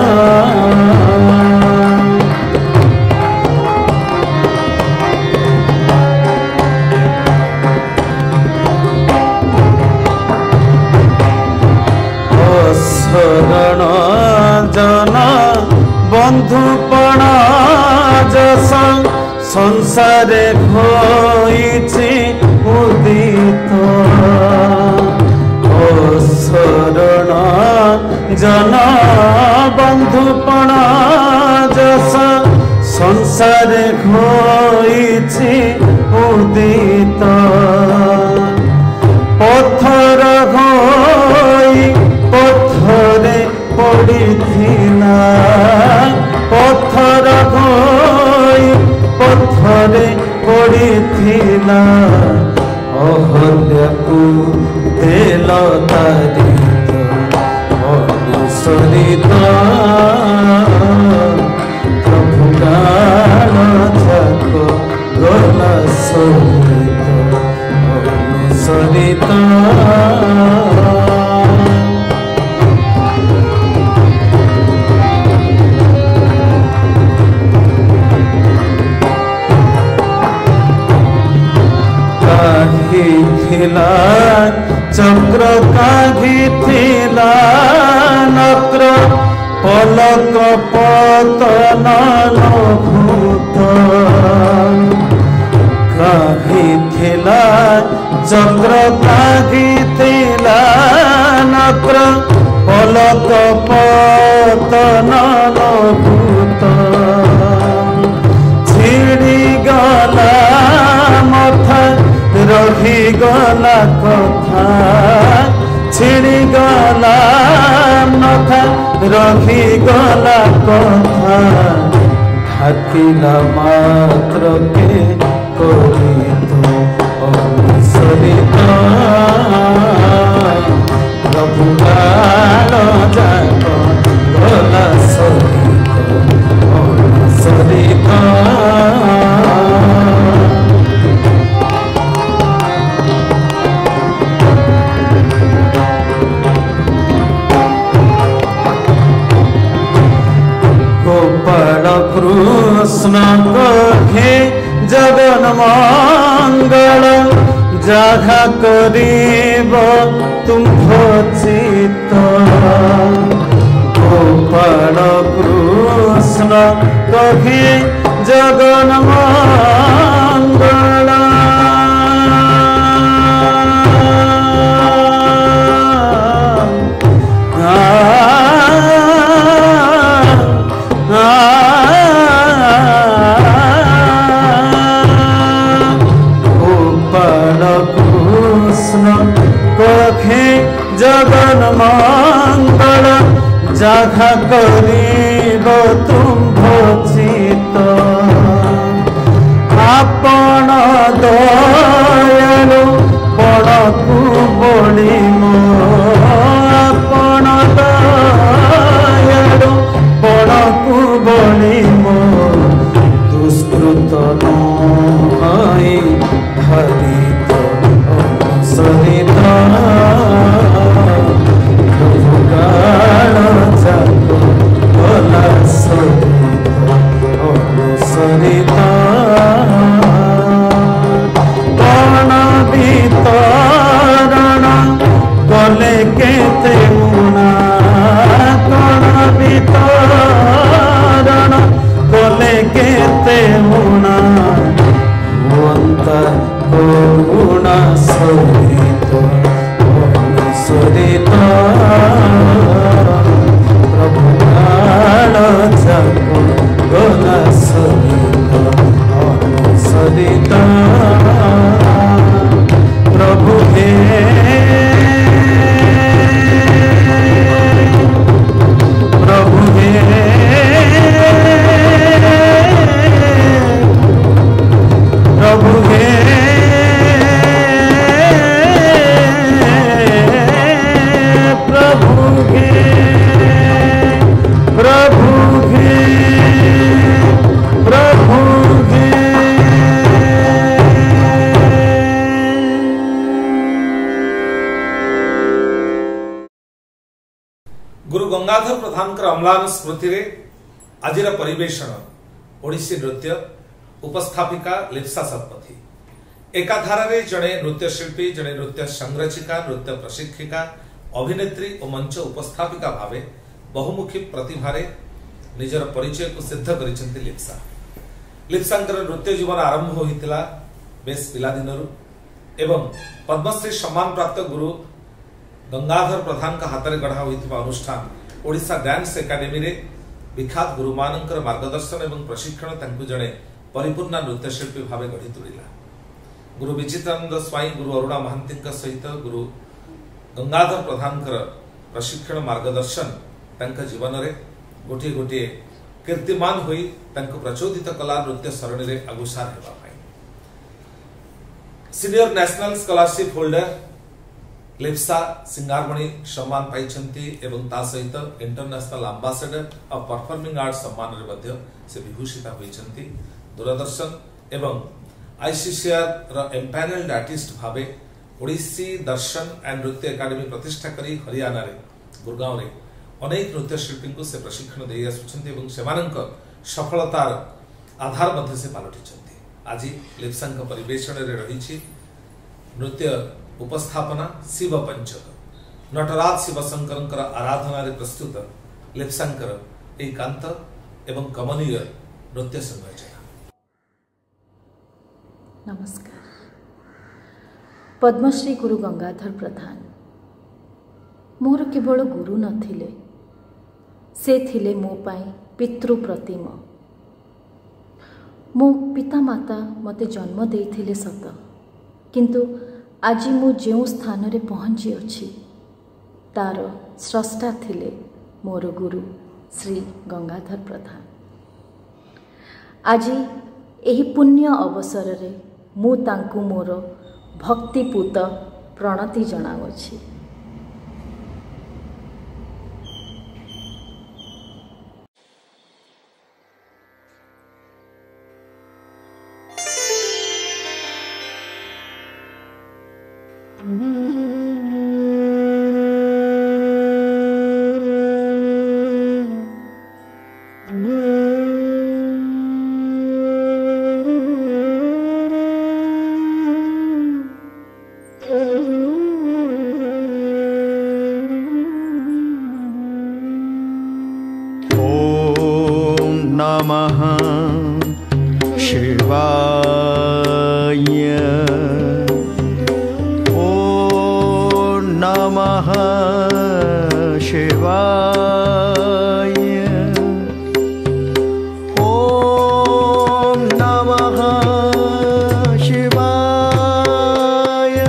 शरण जन बंधुपण जस संसारे होइछि उदित ओ शरण जन बंधुपण जस संसारे होइछि उदित पत्थर होई पत्थरे पड़िथिला पत्थर होई पत्थरे पड़िथिला अहल्याकु देल तारित अनुसरित प्रभु काल जाक गला सरित अनुसरित थिला चक्र काघी थिला नक्र पलक पतन भूत काघी थिला चक्र काघी थिला नक्र पलक पतन भूत छिड़ी गला मथा रही गला कथा छिड़ी गला मथा रही गला कथा हाथिला मात्र के करित अनुसरित प्रभु काल जाक गला सरित अनुसरित कृष्ण कहे जगन मंगल जहा करीब तुम चित गोपाल कृष्ण कहे जगन मंगल जगन मंगल जहा करीब तुम चित आपण दयालु बड़कू बड़ी मो आपण दयालु बड़कू बड़ी मो दुष्कृत नई हरित अनुसरित गला सरित अनुसरित कौन वितरण कले केते उणा कौन वितरण कले केते ते मुणा हुअंता करुणा सरित सरित प्रभु प्राण जाको गला सरित सरित प्रभु हे प्रभु हे प्रभु हे प्रभु हे प्रभु हे प्रभु हे गुरु गंगाधर प्रधान अम्लान स्मृति रे आजिर परिवेषण ओडिसी नृत्य उपस्थापिका लिप्सा सतपथी एकाधारा रे जड़े नृत्यशिल्पी जड़े नृत्य संरचिका नृत्य प्रशिक्षिका अभिनेत्री और मंच उपस्थापिका भावे बहुमुखी प्रतिभारे निजर परिचय को सिद्ध करिसेंती लिप्सा लिप्सांकर नृत्य जीवन आरंभ होइतिला बेस पिला दिनरु एवं पद्मश्री सम्मान प्राप्त गुरु गंगाधर प्रधान का हाथ में गढ़ा होइतिबा अनुष्ठान ओडिशा डांस एकेडमी रे विख्यात गुरु मानकर मार्गदर्शन एवं प्रशिक्षण तांकु जणे परिपूर्ण नृत्यशिल्पी भावे गढ़ी तोड़िला गुरु विचित्रानंद स्वाई गुरु अरुणा महांती सहित गुरु गंगाधर प्रधान प्रशिक्षण मार्गदर्शन तांका जीवन रे गोटे गोटे कीर्तिमान होई तांको प्रचोदित कला नृत्य सरणी रे अग्रसर हेबा पाई senior national scholarship holder Lipsa Singaramani सम्मान पाइछंती एवं ता सहित international ambassador of performing arts सम्मान रे मध्य से विभूषिता होइछंती दूरदर्शन एवं आईसीसीआर र एम्पैनल्ड आर्टिस्ट भावे ओडिसी दर्शन एंड नृत्य एकेडमी प्रतिष्ठा करी हरियाणा रे गुरगांव रे अनेक नृत्य शिल्पी को से प्रशिक्षण दे आसुछंती एवं सेमानक सफलतार आधार मध्य से पालटिछंती आज लिप्सांक परिवेषण रे रहिछि नृत्य उपस्थापना शिव पंचक नटराज शिवशंकर आराधना रे प्रस्तुत लिप्सांकर एकांत एवं कमनीय नृत्य संरचना। नमस्कार। पद्मश्री गुरु गंगाधर प्रधान मोर केवल गुरु नथिले से थिले मो पाई पितृ प्रतिम मो पिता माता मते जन्म देइथिले सत किंतु आज मु जो स्थान रे पहुंची अछि तार स्रष्टा थिले मोर गुरु श्री गंगाधर प्रधान। आज एही पुण्य अवसर रे मु तांकु मोर भक्तिपूत प्रणति जणाउछि। नमः शिवाय ॐ नमः शिवाय ॐ नमः शिवाय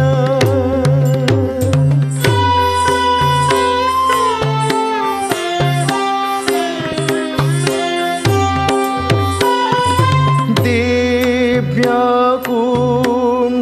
दिव्य कुंड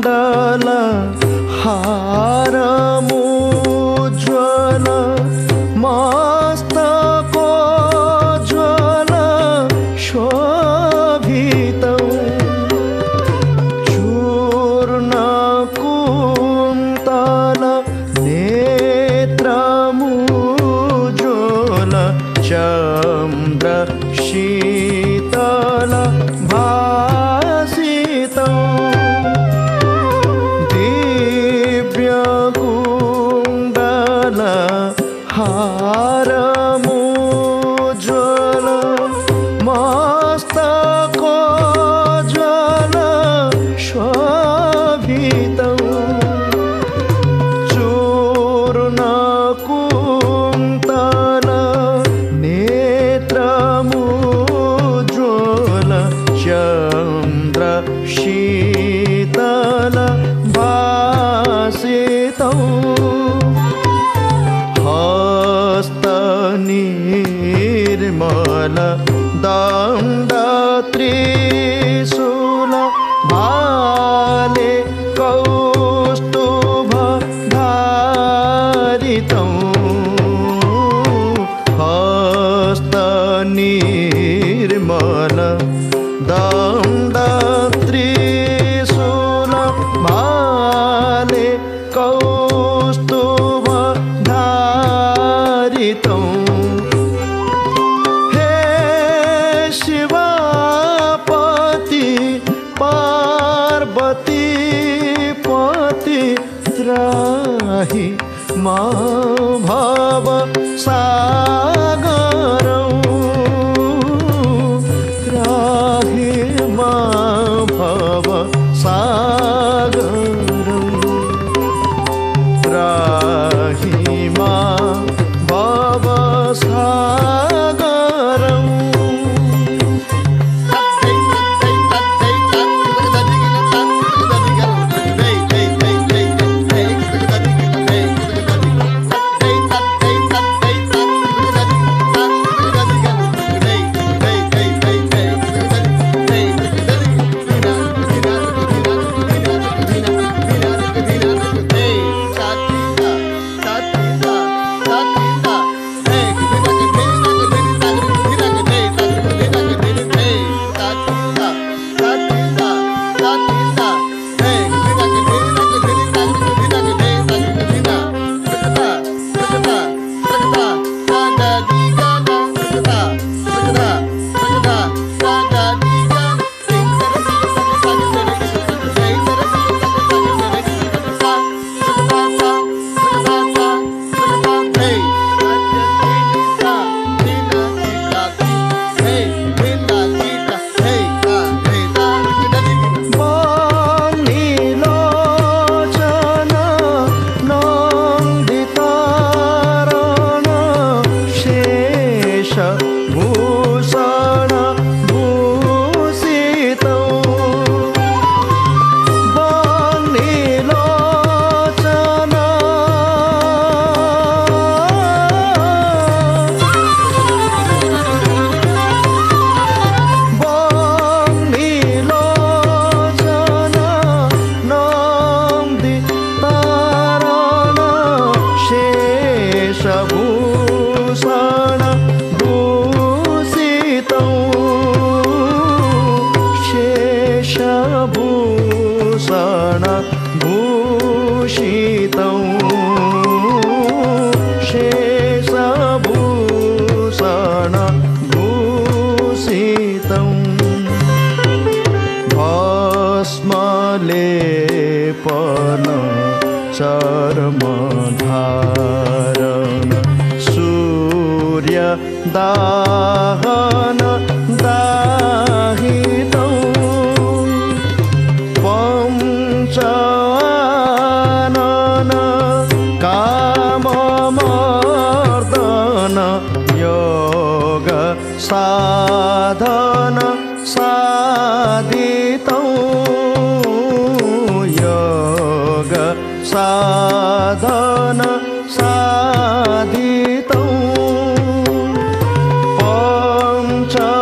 त्राहि मा भव सागरं त्राहि मा भव सागरं त्राहि मा भव सागरं चर्मधारण सूर्य दाहन दाहितं पंचानन काममर्दन योग साधन साधितं योग साधन साधितं पंच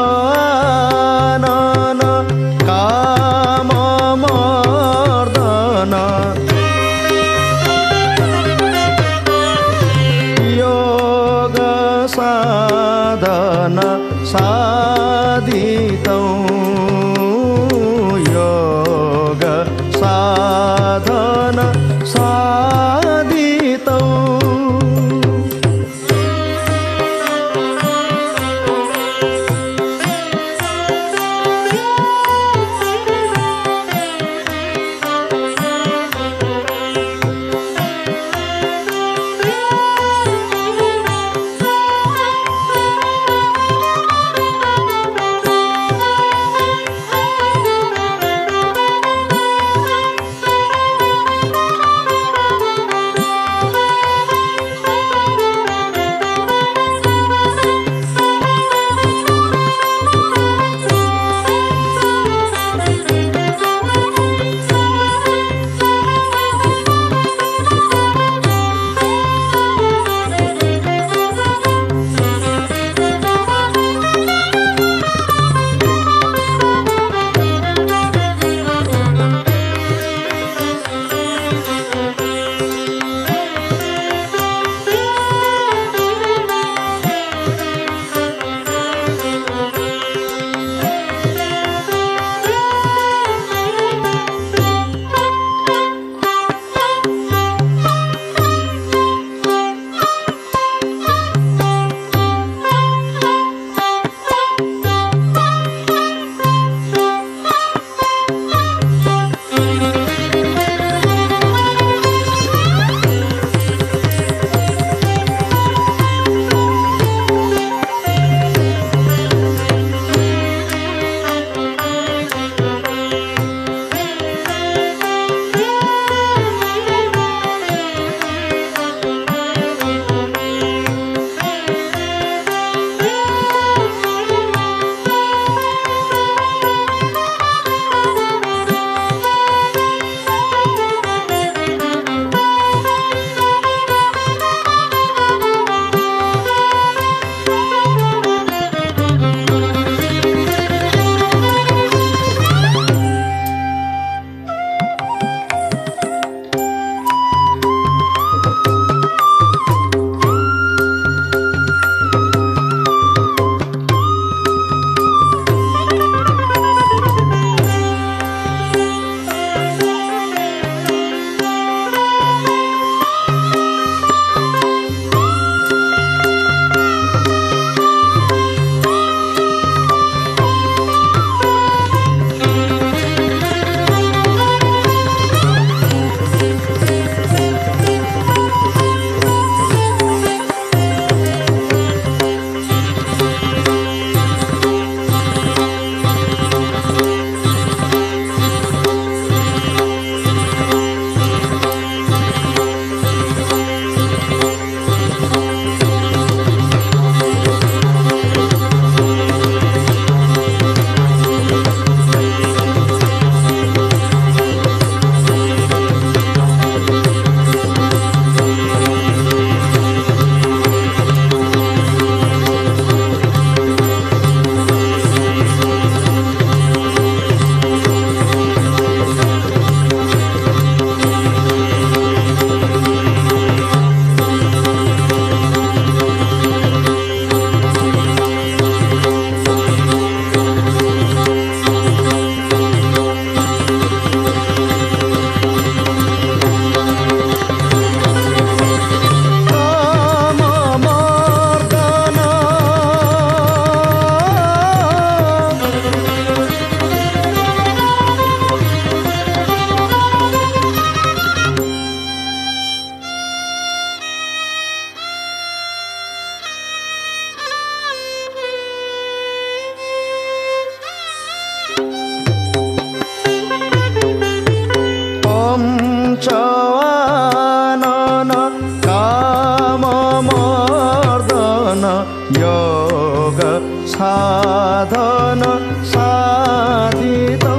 चवानन काम मर्दन योग साधन साधितौ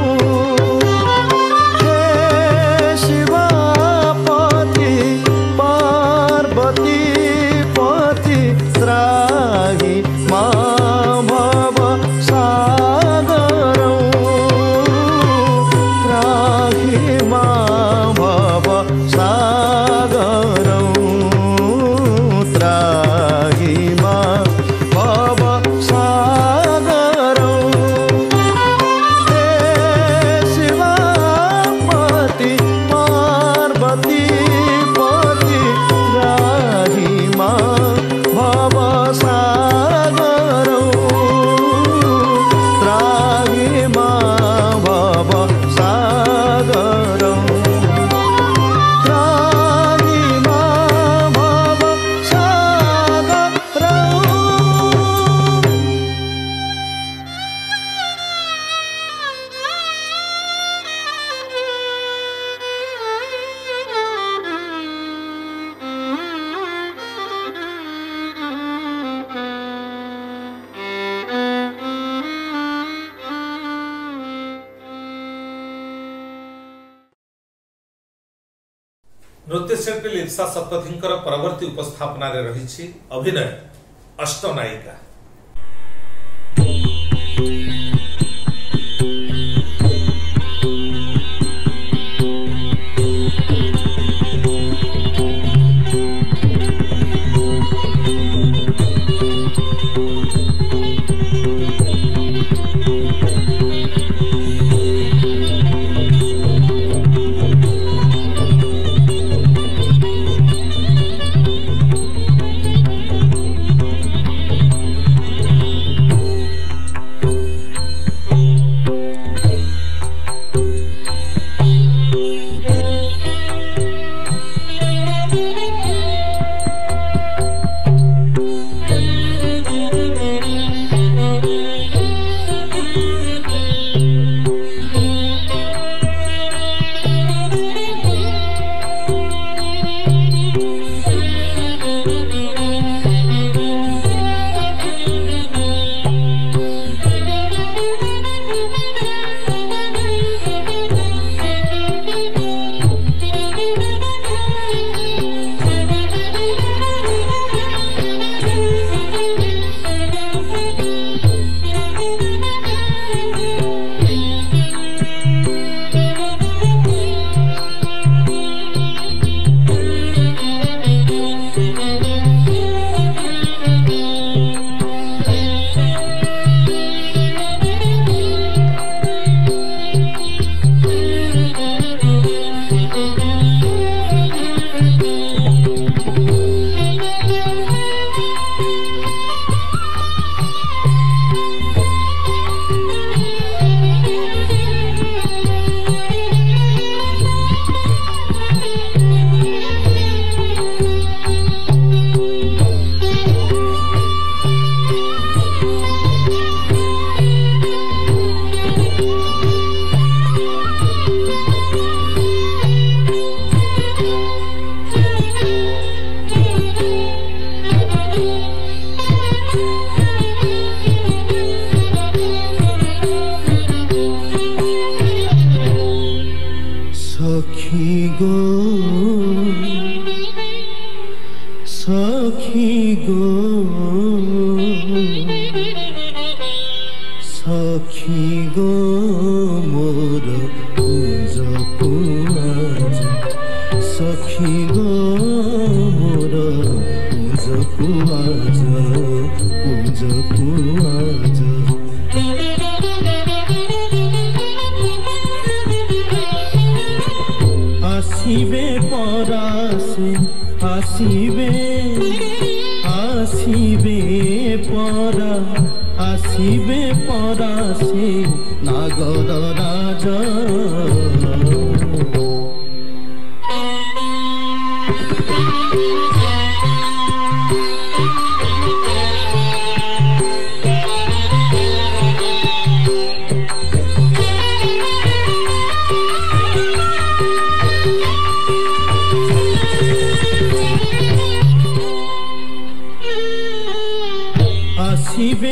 हे शिवपति पार्वती पति त्राहि मां भव सागरौ त्राहि मां भव सागरौ त्राहि मां भव सागरौ हे शिवपति पार्वती पति त्राहि मां भव सागरौ त्राहि मां भव सागरौ त्राहि मां भव सागरौ। नृत्यशिल्पी लिप्सा शतपथींकर परवर्ती उपस्थापना रे रही अभिनय अष्टनायिका।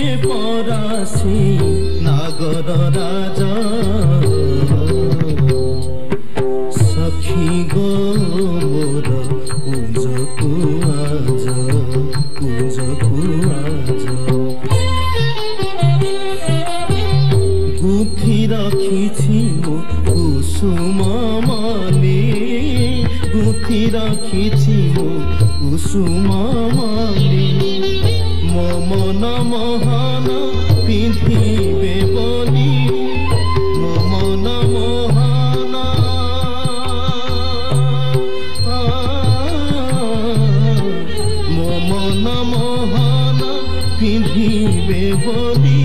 পরাশি নাগর রাজা সখী গো মোর কুঞ্জকু আজ কুঞ্জকু আজ গুথি রাখিছি মো কুসুম মালি গুথি রাখিছি মো কুসুম মালি মো মন মহান পিঁধিবে বলি মো মন মহান মো মন মহান পিঁধিবে বলি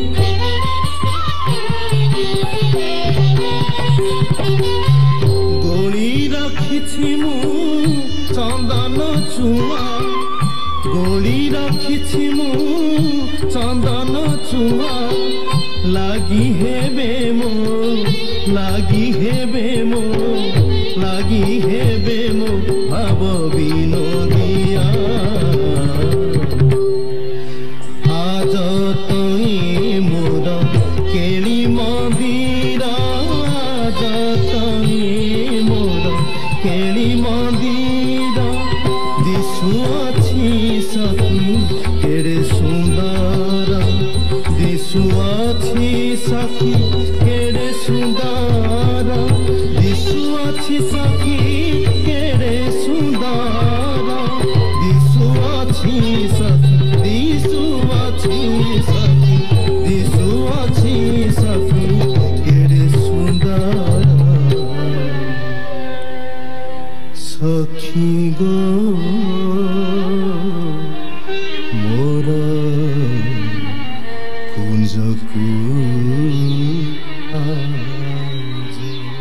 গোলি রাখিছি মু চন্দন চুয়া গোলি রাখিছি মু চন্দন চুয়া লাগি হেবে মো লাগি হেবে মো লাগি হেবে মো ভাব বিনোদিয়া আজ তুই মোর কেলি মন্দির আজ তুই মোর কেলি মন্দির দিশুଅଛି সখী কেড়ে সুন্দর দিশুଅছি সখী কেড়ে সুন্দর দিশুଅছি সখী কেড়ে সুন্দর দিশুଅছি সখী দিশুଅছি সখী দিশুଅছি সখী কেড়ে সুন্দর সখী গো মোর কুঞ্জকু আজ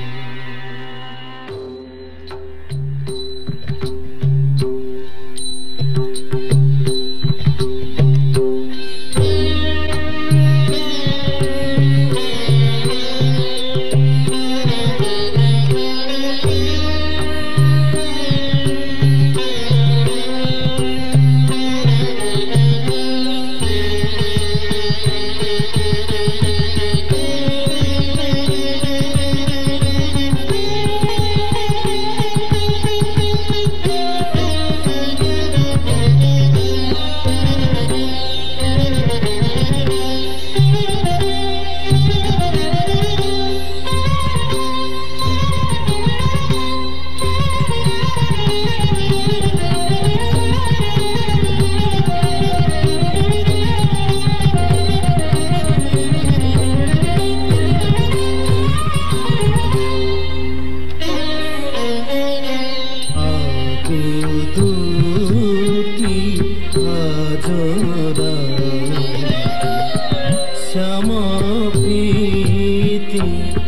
শ্যাম প্রীতি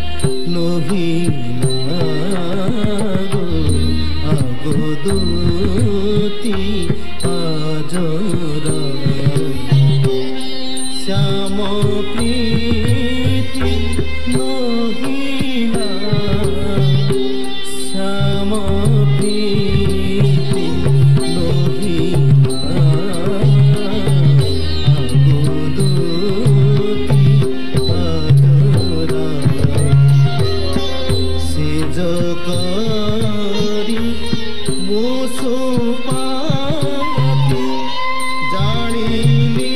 লোহিলা আগো দুতি আজরা শ্যাম প্রীতি লোহিলা শ্যাম প্রীতি লোহিলা করি মোসো পাতি জানিলি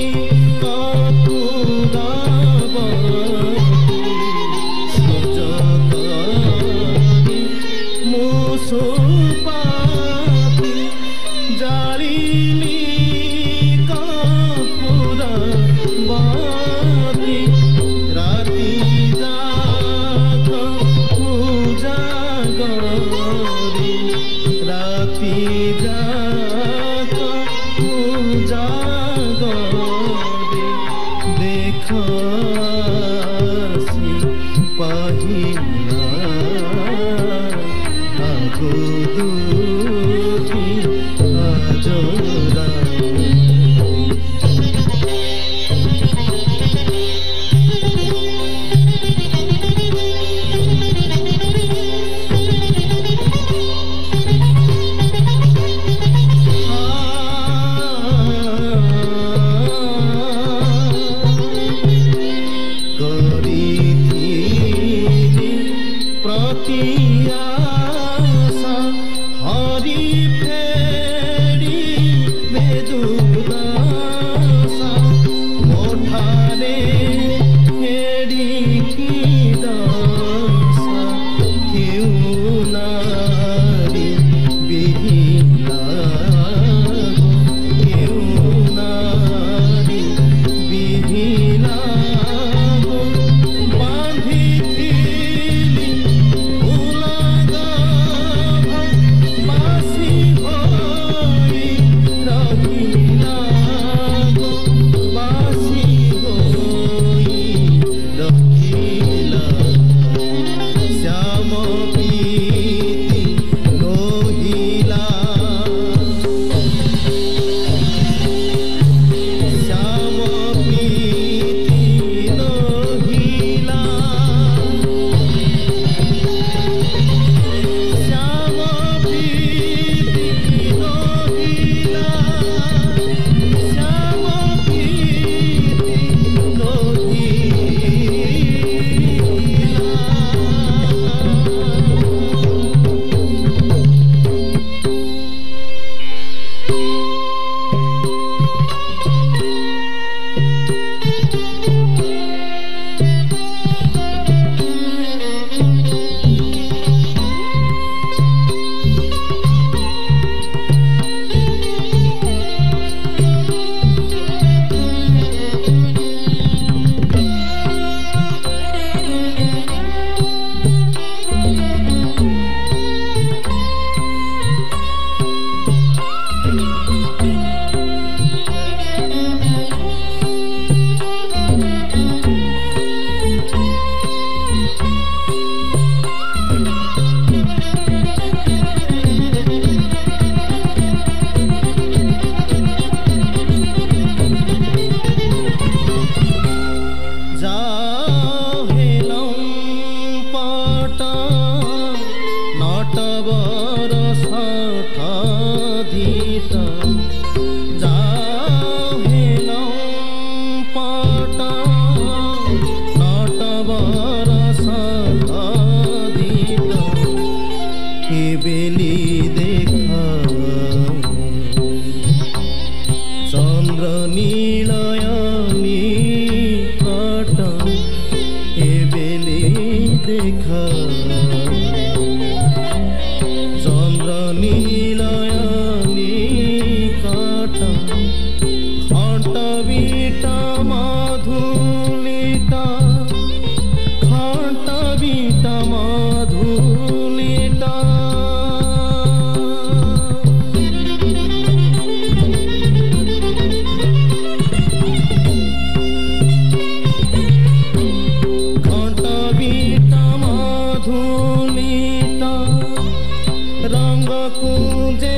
কপুরাবতী সেজ করি মোসো পাতি জানিলি কপুরাবতী রাতি জাগ জাগরি রাতি যাক জাগরি দেখি পাহিলা আগো দুটি আজরা দেখা চন্দ্র নীলয়নী কাটা ঘণ্ট বিটা মাধুলিটা ঘণ্ট বিটা মাধুলিটা रंग कुंजे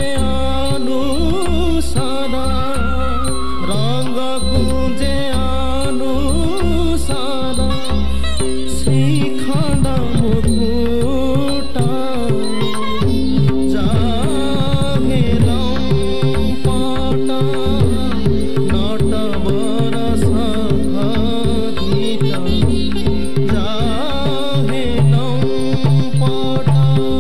अनुसारा रंग कुंजे अनुसारा श्रीखंड मुकुटा जाहे लंपटा नट बरस घीटा जाहे लंपटा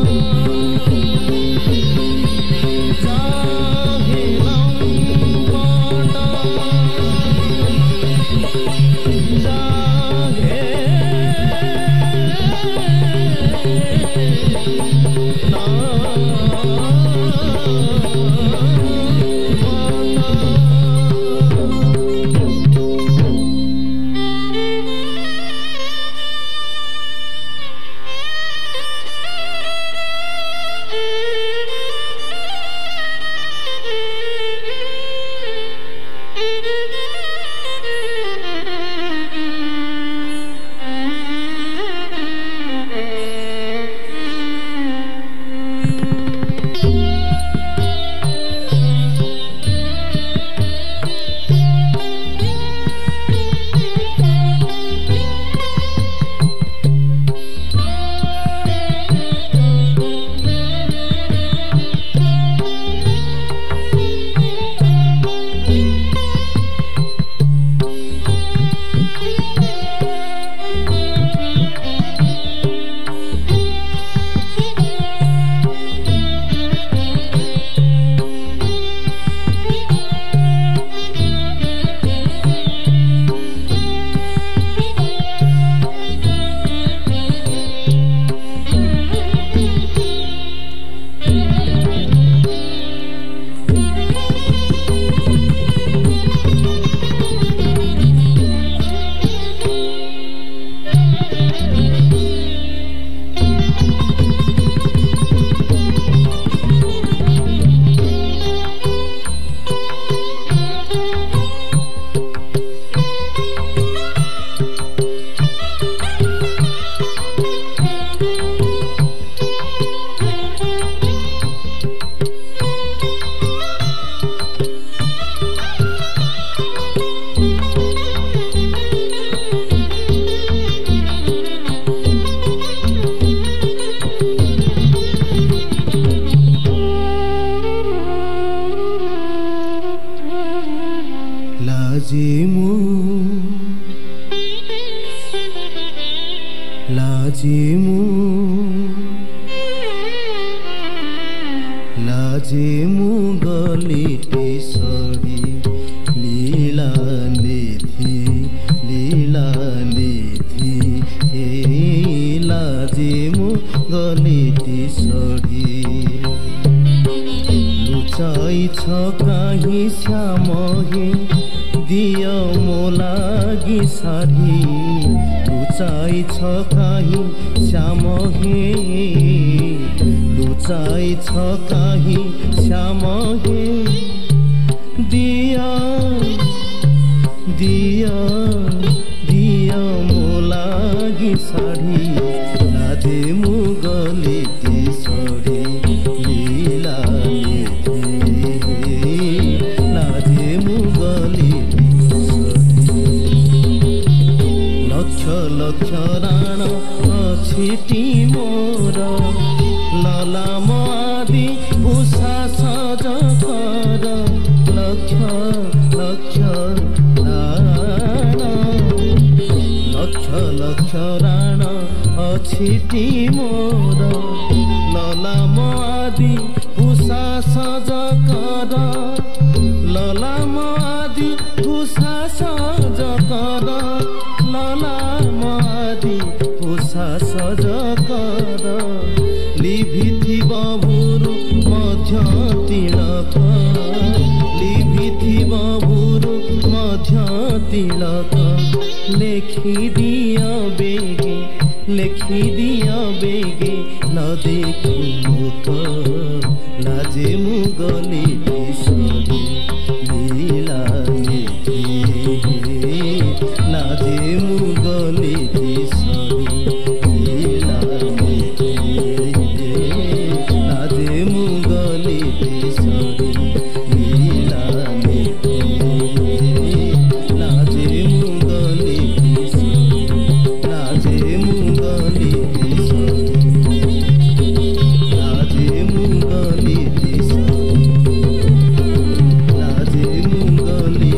लाजिमु लाजिमु लाजिमु गलिटे सड़ी लीला निधि लीला निधि हे लाजिमु गलिटे सड़ी लुचाई छ काहीं श्यामहे दियो मोलागी साड़ी लुचाई छ काहीं श्यामहे लुचाई छ काहीं श्यामहे दिया दिया दिया मोलागी साड़ी लादे मुगलिती सड़ी लीला लादे मुगलिती लक्ष लक्ष राण छिटी मोर ललाम आदि भूषा सज कर लक्ष लक्ष राण लक्ष लक्ष राण छिटी मोर ललाम आदि भूषा सज कर ललाम आदि भूषा सज कर ललाम आदि भूषा ସାଜକର ଲିଭିଥିବ ଭୁରୁ ମଧ୍ୟ ତିଳକ ଲିଭିଥିବ ଭୁରୁ ମଧ୍ୟ ତିଳକ ଲେଖିଦିଅ ବେଗେ ଲେଖିଦିଅ ବେଗେ ନ ଦେଖୁ ତ ଲାଜେ ମୁଁ ଗଲି ବିଷରେ ଲୀଳା ଲାଜେ ମୁଁ ଗଲି ବିଷରେ ଲୀଳା ଲାଜେ ମୁଁ ଗଲି ବିଷରେ ଲୀଳା ଲାଜେ ମୁଁ ଗଲି ବିଷରେ ଲାଜେ ମୁଁ ଗଲି ବିଷରେ ଲାଜେ ମୁଁ ଗଲି ବିଷରେ ଲାଜେ ମୁଁ ଗଲି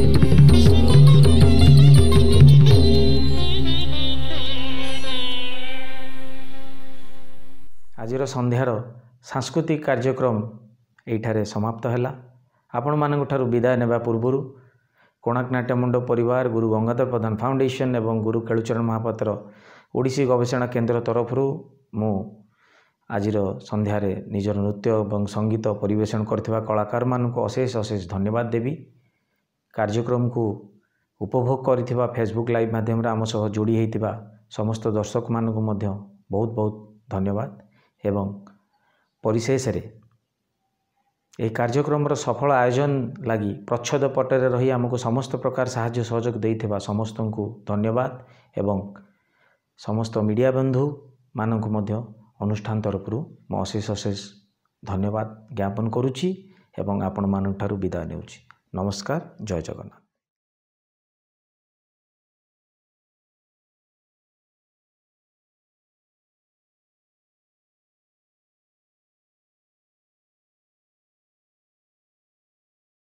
ଆଜିର ସନ୍ଧ୍ୟାର ସାଂସ୍କୃତିକ କାର୍ଯ୍ୟକ୍ରମ ଏଇଠାରେ ସମାପ୍ତ ହେଲା। ଆପଣମାନଙ୍କଠାରୁ ବିଦାୟ ନେବା ପୂର୍ବରୁ କୋଣାର୍କ ନାଟ୍ୟମଣ୍ଡପ ପରିବାର, ଗୁରୁ ଗଙ୍ଗାଧର ପ୍ରଧାନ ଫାଉଣ୍ଡେସନ ଏବଂ ଗୁରୁ କେଳୁଚରଣ ମହାପାତ୍ର ଓଡ଼ିଶୀ ଗବେଷଣା କେନ୍ଦ୍ର ତରଫରୁ ମୁଁ ଆଜିର ସନ୍ଧ୍ୟାରେ ନିଜର ନୃତ୍ୟ ଏବଂ ସଙ୍ଗୀତ ପରିବେଷଣ କରିଥିବା କଳାକାରମାନଙ୍କୁ ଅଶେଷ ଅଶେଷ ଧନ୍ୟବାଦ ଦେବି। କାର୍ଯ୍ୟକ୍ରମକୁ ଉପଭୋଗ କରିଥିବା ଫେସବୁକ୍ ଲାଇଭ୍ ମାଧ୍ୟମରେ ଆମ ସହ ଯୋଡ଼ି ହୋଇଥିବା ସମସ୍ତ ଦର୍ଶକମାନଙ୍କୁ ମଧ୍ୟ ବହୁତ ବହୁତ ଧନ୍ୟବାଦ ଏବଂ ପରିଶେଷରେ ଏହି କାର୍ଯ୍ୟକ୍ରମର ସଫଳ ଆୟୋଜନ ଲାଗି ପ୍ରଚ୍ଛଦ ପଟରେ ରହି ଆମକୁ ସମସ୍ତ ପ୍ରକାର ସାହାଯ୍ୟ ସହଯୋଗ ଦେଇଥିବା ସମସ୍ତଙ୍କୁ ଧନ୍ୟବାଦ ଏବଂ ସମସ୍ତ ମିଡ଼ିଆ ବନ୍ଧୁମାନଙ୍କୁ ମଧ୍ୟ ଅନୁଷ୍ଠାନ ତରଫରୁ ମୁଁ ଅଶେଷ ଅଶେଷ ଧନ୍ୟବାଦ ଜ୍ଞାପନ କରୁଛି ଏବଂ ଆପଣମାନଙ୍କଠାରୁ ବିଦାୟ ନେଉଛି। ନମସ୍କାର, ଜୟ ଜଗନ୍ନାଥ।